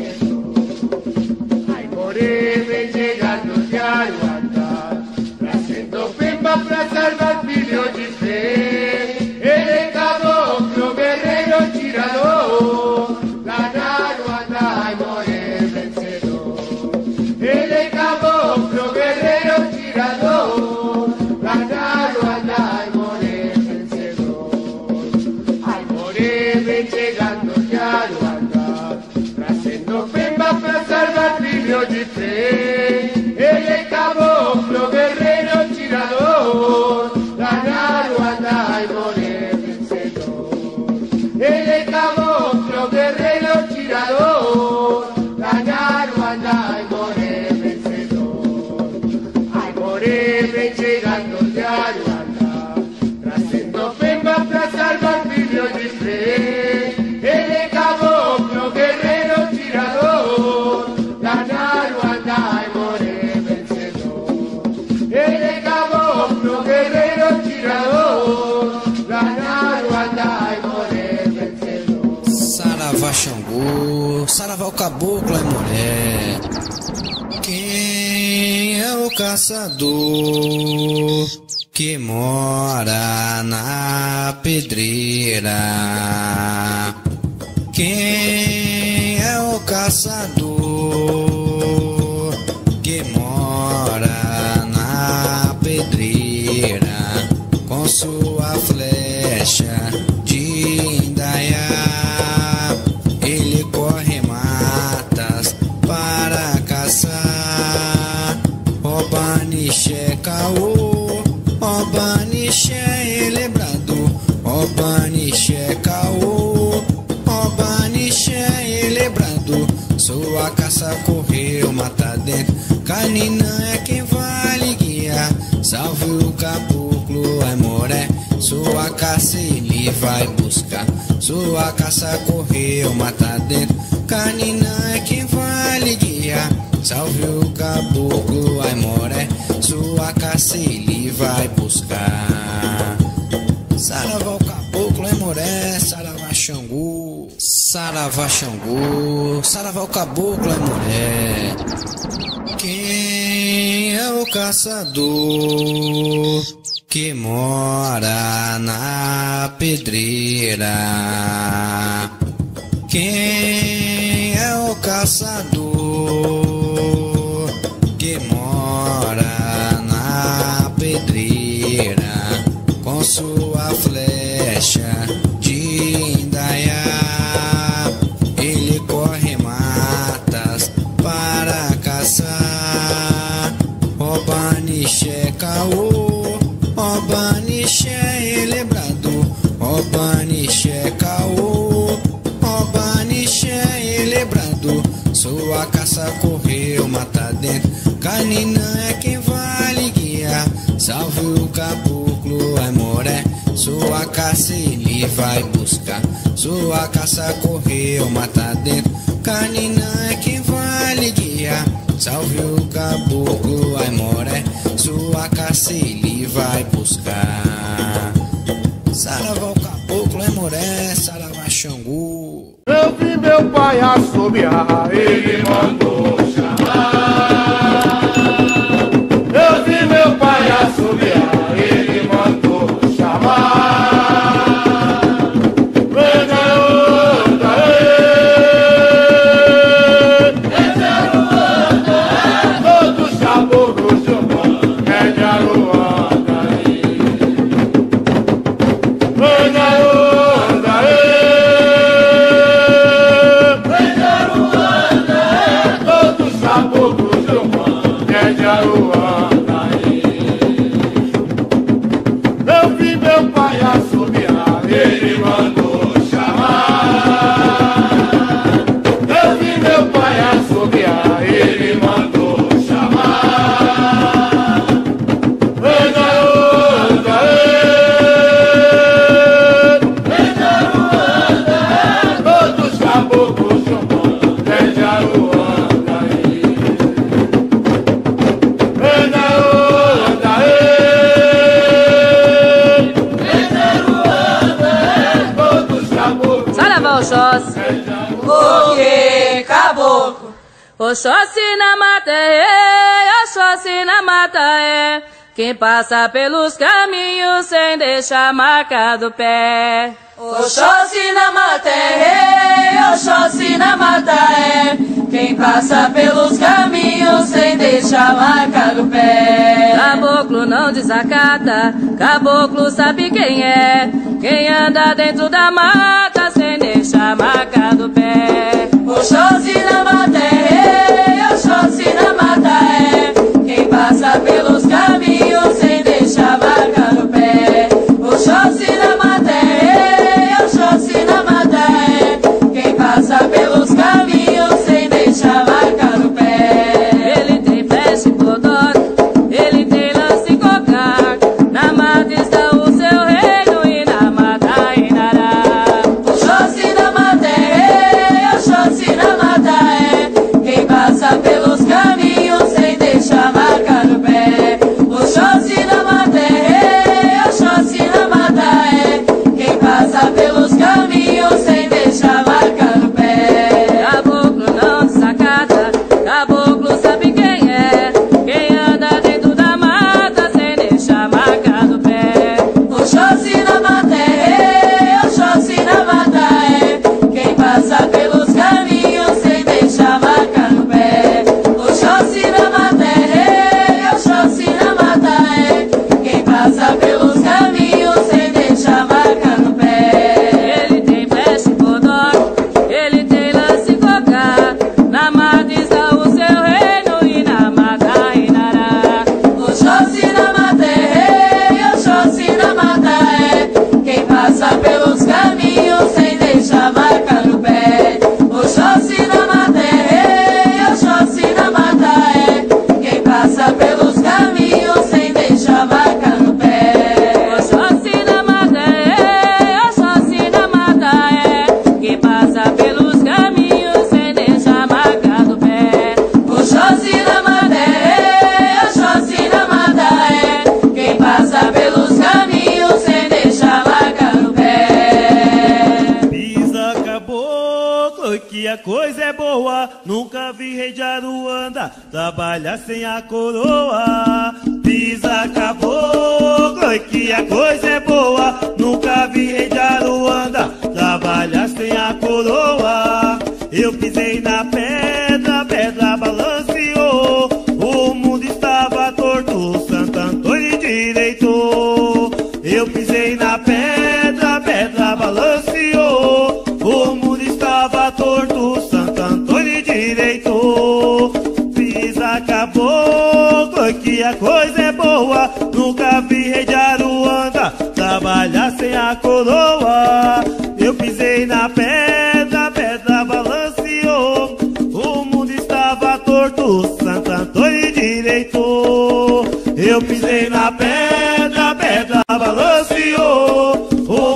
vencedor. Ai morrer vem chegando de Aruanda, trazendo pemba pra salvar filho de fé. Ele é caboclo, guerreiro, tirador, lá na Aruanda ai morrer vencedor. Ele é caboclo, guerreiro, tirador, lá na Aruanda ai morrer vencedor. Ai morrer vem chegando de Aruanda, trazendo pemba pra salvar filho de fé. Ele é caboclo, guerreiro, tirador, lá na Aruanda ai morrer vencedor. Ele é caboclo, guerreiro, tirador, lá na Aruanda ai morrer vencedor. Ai morrer vem chegando de Aruanda, trazendo pemba pra salvar filho de fé. Ele é caboclo, guerreiro, tirador, lá na Aruanda ai morrer vencedor. Ele é caboclo, guerreiro, tirador, lá na Aruanda ai morrer vencedor. Saravá Xangô, saravá o caboclo é mulher. Quem é o caçador que mora na pedreira? Quem é o caçador que mora na pedreira com sua flecha de indaiá? Ele corre matas para caçar. Oba nixe caô, oba nixe lembrado, oba nixe caô, oba nixe lembrado. Sua caça correu, mata dentro, Caninã é quem vale guiar. Salve o caboclo, é moré, sua caça ele vai buscar. Sua caça correu, mata dentro, Caninã é quem vale guiar. Salve o caboclo, ai moré, sua caça ele vai buscar. Saravá o caboclo, ai moré, saravá Xangô, saravá Xangô, saravá o caboclo, ai moré. Quem é o caçador que mora na pedreira? Quem é o caçador que mora na pedreira com sua flecha de indaiá? Ele corre matas para caçar. Oba nixe caô, oba nixe lembrado, oba nixe caô, oba nixe lembrado. Sua caça correu, mata dentro, Caninã é quem vale guiar. Salve o caboclo, é moré, sua caça ele vai buscar. Sua caça correu, mata dentro. Canina é que vai lhe guiar. Salve o caboclo Aimoré, sua caça ele vai buscar. Saravá o caboclo Aimoré, saravá Xangô. Eu vi meu pai assobiar, ele mandou chamar. Eu vi meu pai assobiar, ele mandou chamar. Venha onda, todos os caboclos do mundo, venha onda, venha onda, todos os caboclos do mundo, venha onda. Eu vi meu pai assobiar, ele mandou chamar. Eu vi meu pai assobiar, ele mandou chamar. Venha onda, todos os caboclos do mundo, venha onda, venha onda, todos os caboclos. Saravá Oxóssi, Porque caboclo, Oxóssi na mata é, Oxóssi na mata é. Quem passa pelos caminhos sem deixar marca do pé. Oxóssi na mata é, Oxóssi na mata é. Quem passa pelos caminhos sem deixar marca do pé. Caboclo não desacata, caboclo sabe quem é. Quem anda dentro da mata sem deixar marca do pé. Oxóssi na mata é, Oxóssi na mata é. Quem passa pelos caminhos sem deixar marca no pé. Oxóssi na mata é, Oxóssi na mata é. Quem passa pelos caminhos sem deixar marca no pé. Ele tem flecha e bodoque, ele tem lance e cocar. Na mata está o seu reino e na mata reinará. Oxóssi na mata é, Oxóssi na mata é. Quem passa pelos caminhos sem deixar marca no pé. Oxóssi na mata é, Oxóssi na mata é. Quem passa pelos caminhos sem deixar marca no pé. Caboclo não desacata, caboclo sabe quem é. Quem anda dentro da mata sem deixar marca do pé. Oxóssi na mata é, Oxóssi na mata é. Quem passa pelos caminhos sem deixar marca no pé. Oxóssi na mata é, Oxóssi na mata é. Quem passa pelos caminhos sem deixar marca no pé. Ele tem flecha e bodoque, ele tem lance e cocar. Na mata está o seu reino e na mata reinará. Oxóssi na mata é, Oxóssi na mata é. Quem passa pelos caminhos sem deixar marca no pé. Oxóssi na mata é, Oxóssi na mata é. Quem passa pelos caminhos sem deixar marca no pé. Oxóssi na mata é, Oxóssi na mata é. Quem passa pelos caminhos sem deixar marca do pé. Oxóssi na mata é, Oxóssi na mata é. Quem passa pelos caminhos sem deixar marca no pé. Pisa caboclo, que a coisa é boa. Nunca vi rei de Aruanda trabalhar sem a coroa. Pisa caboclo, que a coisa é boa. Nunca vi rei de Aruanda trabalhar sem a coroa. Eu pisei na pedra, a pedra balanceou. O mundo estava torto, Santo Antônio endireitou. Eu pisei na pedra, a pedra balanceou. O mundo estava torto, Santo Antônio endireitou. Pisa caboclo, que a coisa é boa. Nunca vi rei de Aruanda trabalhar sem a coroa. Eu pisei na pedra, a pedra balanceou. O mundo estava torto, Santo Antônio endireitou. Eu pisei na pedra, a pedra balanceou. O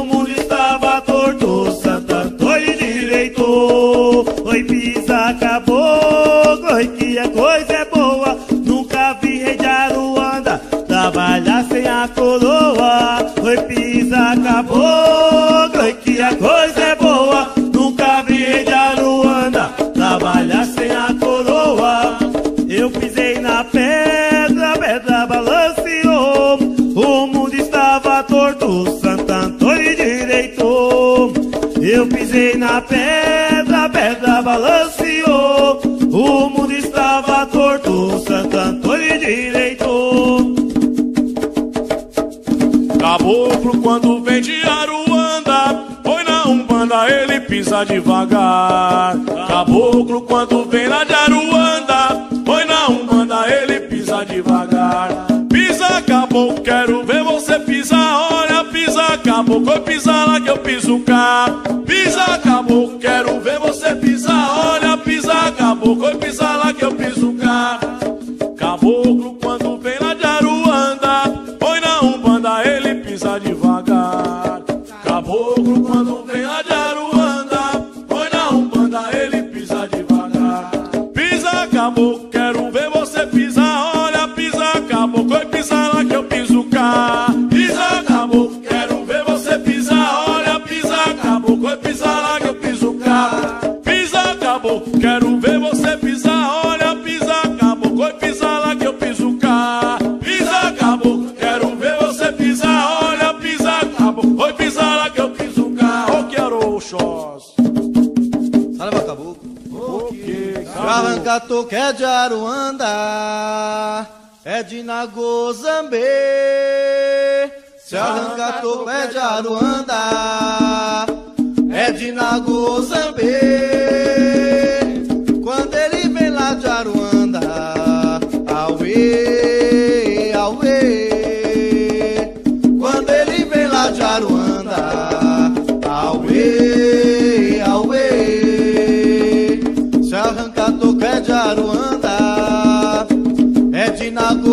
direito. Oi, pisa caboclo, oi, que a coisa é boa. Nunca vi rei de Aruanda trabalhar sem a coroa. Oi, pisa caboclo, oi, que a coisa é boa. Nunca vi rei de Aruanda trabalhar sem a coroa. Eu pisei na pedra, a pedra balanceou. O mundo estava torto, Santo Antônio direito. Eu pisei na pedra, a pedra balanceou. O mundo estava torto, Santo Antônio direito. Caboclo quando vem de Aruanda, foi na Umbanda ele pisa devagar. Caboclo quando vem lá de Aruanda, foi na Umbanda ele pisa devagar. Pisa caboclo, quero ver você pisar. Olha, pisa caboclo, eu pisar lá que eu piso cá. Pisa caboclo, quero ver você pisar. Olha, pisa caboclo, eu pisar lá que eu piso cá. Caboclo quando vem lá de Aruanda, foi na Umbanda ele pisa devagar. Caboclo quando vem lá de Aruanda, foi na Umbanda ele pisa devagar. Pisa caboclo, quero ver você pisar. Olha, pisa caboclo, eu pisar lá que eu piso cá. Pisa caboclo, quero ver você pisar. Olha, pisa caboclo, eu pisar lá que eu piso cá. Pisa caboclo, quero ver você pisar. Olha, pisa caboclo, eu pisar lá que eu piso cá. Pisa caboclo, quero ver você pisar. Olha, pisa caboclo, eu pisar lá que eu piso cá. O que era o Xós? Salve, caboclo. Se arranca toque é de Aruanda, é de Nagozambê. Se arranca toque é de Aruanda, é de Nagozambê. Quando ele vem lá de Aruanda, auê, auê. Quando ele vem lá de Aruanda, auê, auê. Se arranca toque é de Aruanda, é de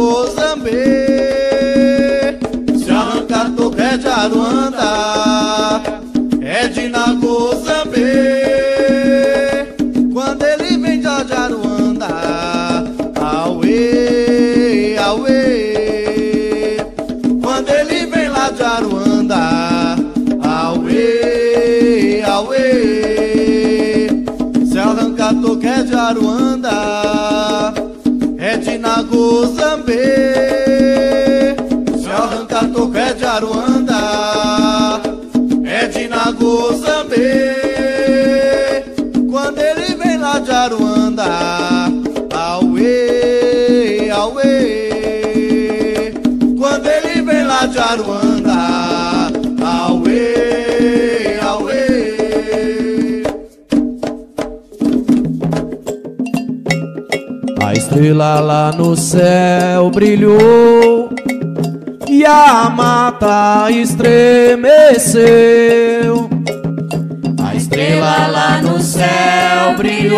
Nagozambê. Se arranca toque é de Aruanda, é de Nagozambê. Quando ele vem de Aruanda, auê, auê. Quando ele vem lá de Aruanda, auê, auê. Se arranca toque é de Aruanda, é de Nagozambê. Se arranca toque é de Aruanda, é de Nagozambê. Quando ele vem lá de Aruanda, auê, auê. Quando ele vem lá de Aruanda, auê, auê. A estrela lá no céu brilhou e a mata estremeceu. A estrela lá no céu brilhou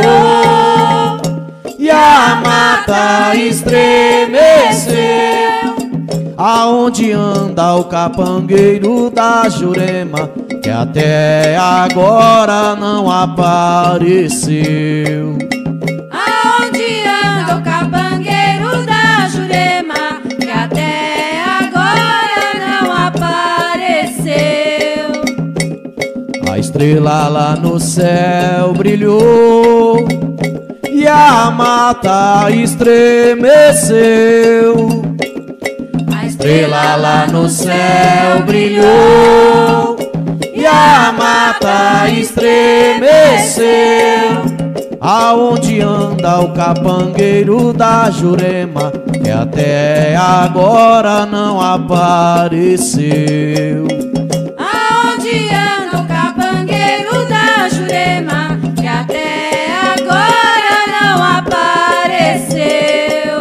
e a mata estremeceu. Aonde anda o capangueiro da Jurema, que até agora não apareceu? Aonde anda o capangueiro da Jurema, que até agora não apareceu? A estrela lá no céu brilhou e a mata estremeceu. A estrela lá no céu brilhou e a mata estremeceu. Aonde anda o capangueiro da Jurema, que até agora não apareceu? Aonde anda o capangueiro da Jurema, que até agora não apareceu?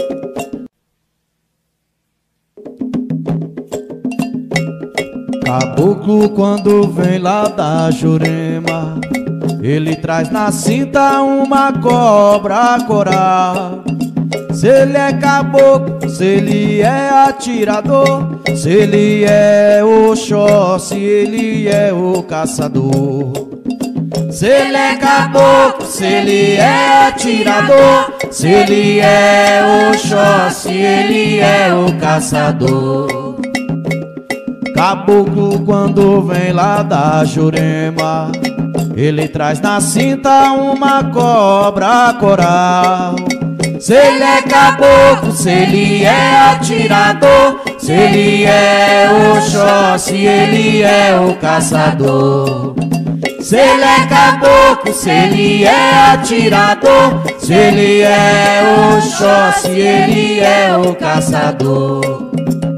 Caboclo quando vem lá da Jurema, ele traz na cinta uma cobra coral. Se ele é caboclo, se ele é atirador, se ele é Oxóssi, ele é o caçador. se ele é caboclo, se ele é atirador, se ele é Oxóssi, ele é o caçador. Caboclo quando vem lá da Jurema, ele traz na cinta uma cobra coral. Se ele é caboclo, se ele é atirador, se ele é Oxóssi, ele é o caçador. Se ele é caboclo, se ele é atirador, se ele é Oxóssi, ele é o caçador.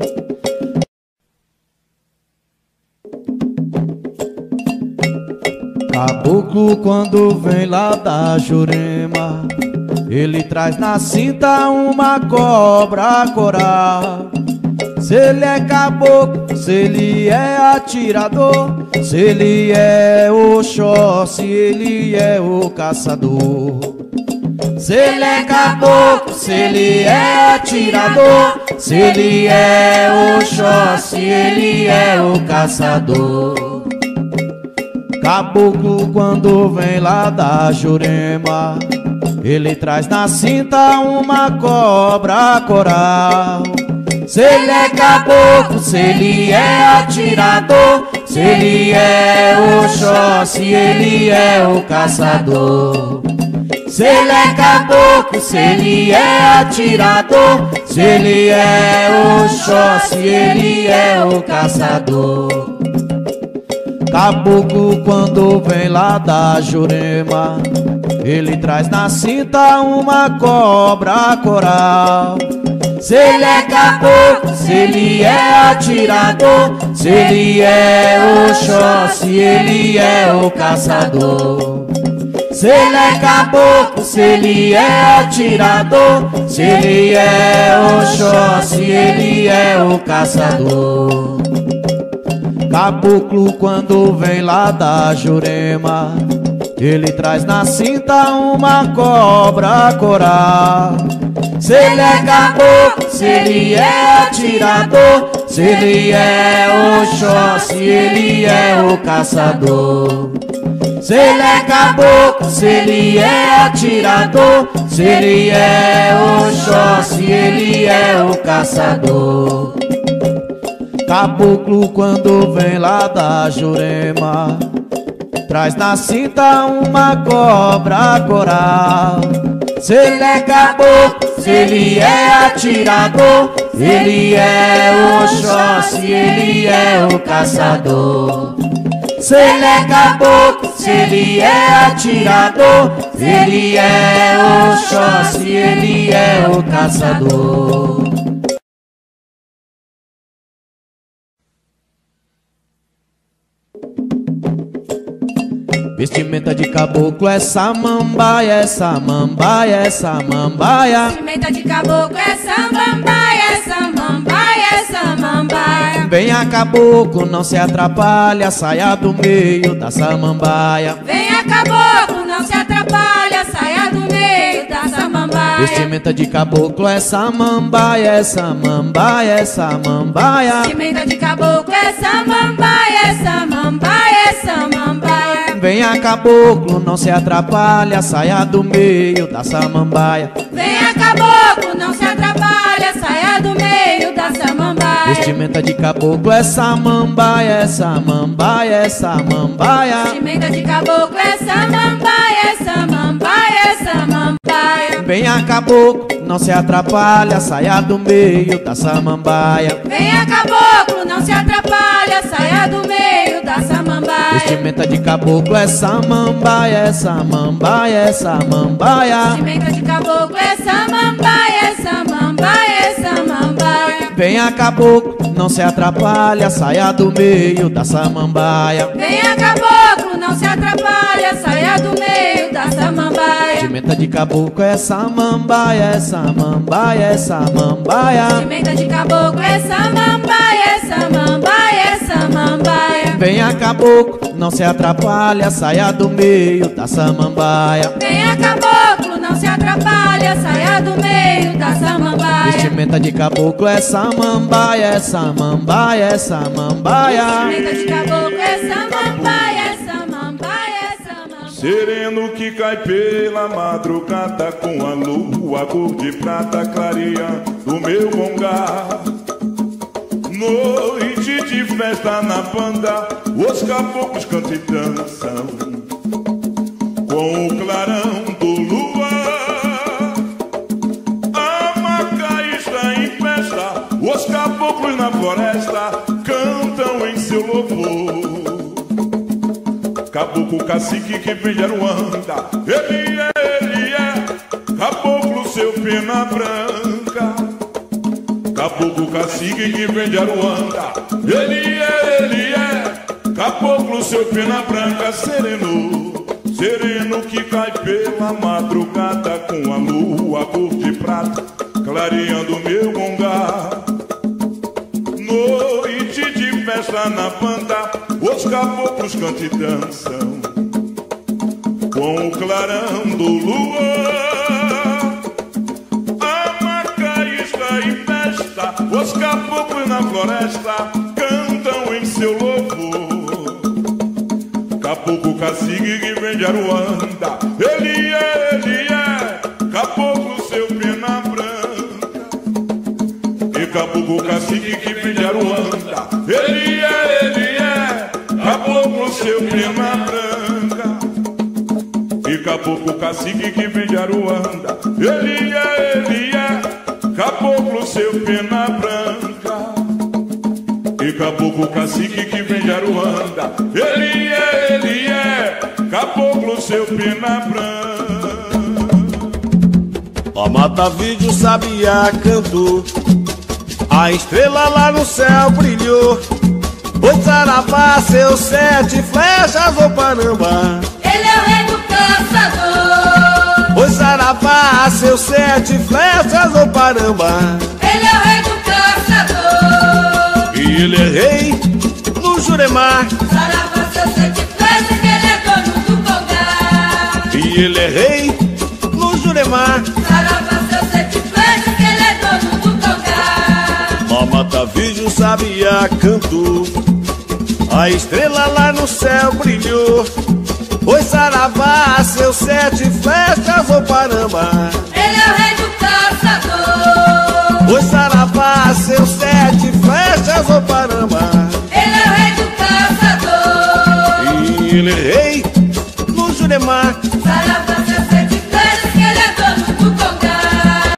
Caboclo quando vem lá da Jurema, ele traz na cinta uma cobra coral. Se ele é caboclo, se ele é atirador, se ele é Oxóssi, ele é o caçador. Se ele é caboclo, se ele é atirador, se ele é Oxóssi, ele é o caçador. Caboclo quando vem lá da Jurema, ele traz na cinta uma cobra coral. Se ele é caboclo, se ele é atirador, se ele é Oxóssi, ele é o caçador. Se ele é caboclo, se ele é atirador, se ele é Oxóssi, ele é o caçador. Caboclo quando vem lá da Jurema, ele traz na cinta uma cobra coral. Se ele é caboclo, se ele é atirador, se ele é Oxóssi, ele é o caçador. Se ele é caboclo, se ele é atirador, se ele é Oxóssi, ele é o caçador. Caboclo quando vem lá da Jurema, ele traz na cinta uma cobra coral. Se ele é caboclo, se ele é atirador, se ele é Oxóssi, ele é o caçador. Se ele é caboclo, se ele é atirador, se ele é Oxóssi, ele é o caçador. Caboclo quando vem lá da Jurema, traz na cinta uma cobra coral. Se ele é caboclo, se ele é atirador, ele é Oxóssi, ele é o caçador. Se ele é caboclo, se ele é atirador, ele é Oxóssi, ele é o caçador. Vestimenta de caboclo é samambaia, é samambaia, é samambaia. Vestimenta de caboclo é samambaia, é samambaia, é samambaia. Venha caboclo, não se atrapalha, saia do meio da samambaia. Venha caboclo, não se atrapalha, saia do meio da samambaia. Vestimenta de caboclo é samambaia, é samambaia, é samambaia. Vestimenta de caboclo é samambaia, é samambaia, é samambaia. Venha caboclo, não se atrapalha, saia do meio da samambaia. Venha caboclo, não se atrapalha, saia do meio da samambaia. Vestimenta de caboclo é samambaia, é samambaia, é samambaia. Vestimenta de caboclo é samambaia, é samambaia, é samambaia. Venha caboclo, não se atrapalha, saia do meio da samambaia. Venha caboclo, não se atrapalha, saia do meio da samambaia. Vestimenta de caboclo é samambaia, é samambaia, é samambaia. Vestimenta de caboclo é samambaia, é samambaia, é samambaia. Venha caboclo, não se atrapalha, saia do meio da samambaia. Venha caboclo, não se atrapalha, saia do meio da samambaia. Vestimenta de caboclo é samambaia, é samambaia, é samambaia. Vestimenta de caboclo é samambaia, é samambaia, é samambaia. Venha caboclo, não se atrapalha, saia do meio da samambaia. Venha caboclo, não se atrapalha, saia do meio da samambaia. Vestimenta de caboclo é samambaia, é samambaia, é samambaia. Vestimenta de caboclo é samambaia, é samambaia, é samambaia. sereno que cai pela madrugada, com a lua cor de prata clareando o meu gongar. Noite de festa na banda, os caboclos cantam e dançam com o clarão do luar. A maca está em festa, os caboclos na floresta cantam em seu louvor. Caboclo cacique que vem de Aruanda, ele é caboclo seu pena branca. Caboclo cacique que vem de Aruanda, ele é caboclo seu pena branca. Sereno, sereno que cai pela madrugada, com a lua cor de prata clareando meu gongar. Noite de festa na banda, os caboclos cantam e dançam com o clarão do luar. A maca está em festa, os caboclos na floresta cantam em seu louvor. Caboclo cacique que vem de Aruanda, ele é caboclo seu pena branca. E caboclo cacique que vem de Aruanda, ele é caboclo seu pena branca. E caboclo cacique que vem de Aruanda, ele é caboclo seu pena branca. E caboclo cacique que vem de Aruanda, ele é caboclo seu pena branca. Ó Mata Vídeo Sabiá cantou, a estrela lá no céu brilhou. O saravá, seus 7 flechas, ô Panambá, ele é o rei do caçador. O saravá, seus 7 flechas, ô Panambá, ele é o rei do caçador. e ele é rei no Juremar. Saravá, seus 7 flechas, que ele é dono do Congá. E ele é rei no Juremar. Saravá, seus 7 flechas, que ele é dono do Congá. Ó Mata Vídeo Sabiá cantou, a estrela lá no céu brilhou. Oi saravá, seus 7 flechas, ô Panambá, ele é o rei do caçador. Oi saravá, seus 7 flechas, ô Panambá, ele é o rei do caçador. e ele é rei no Juremar.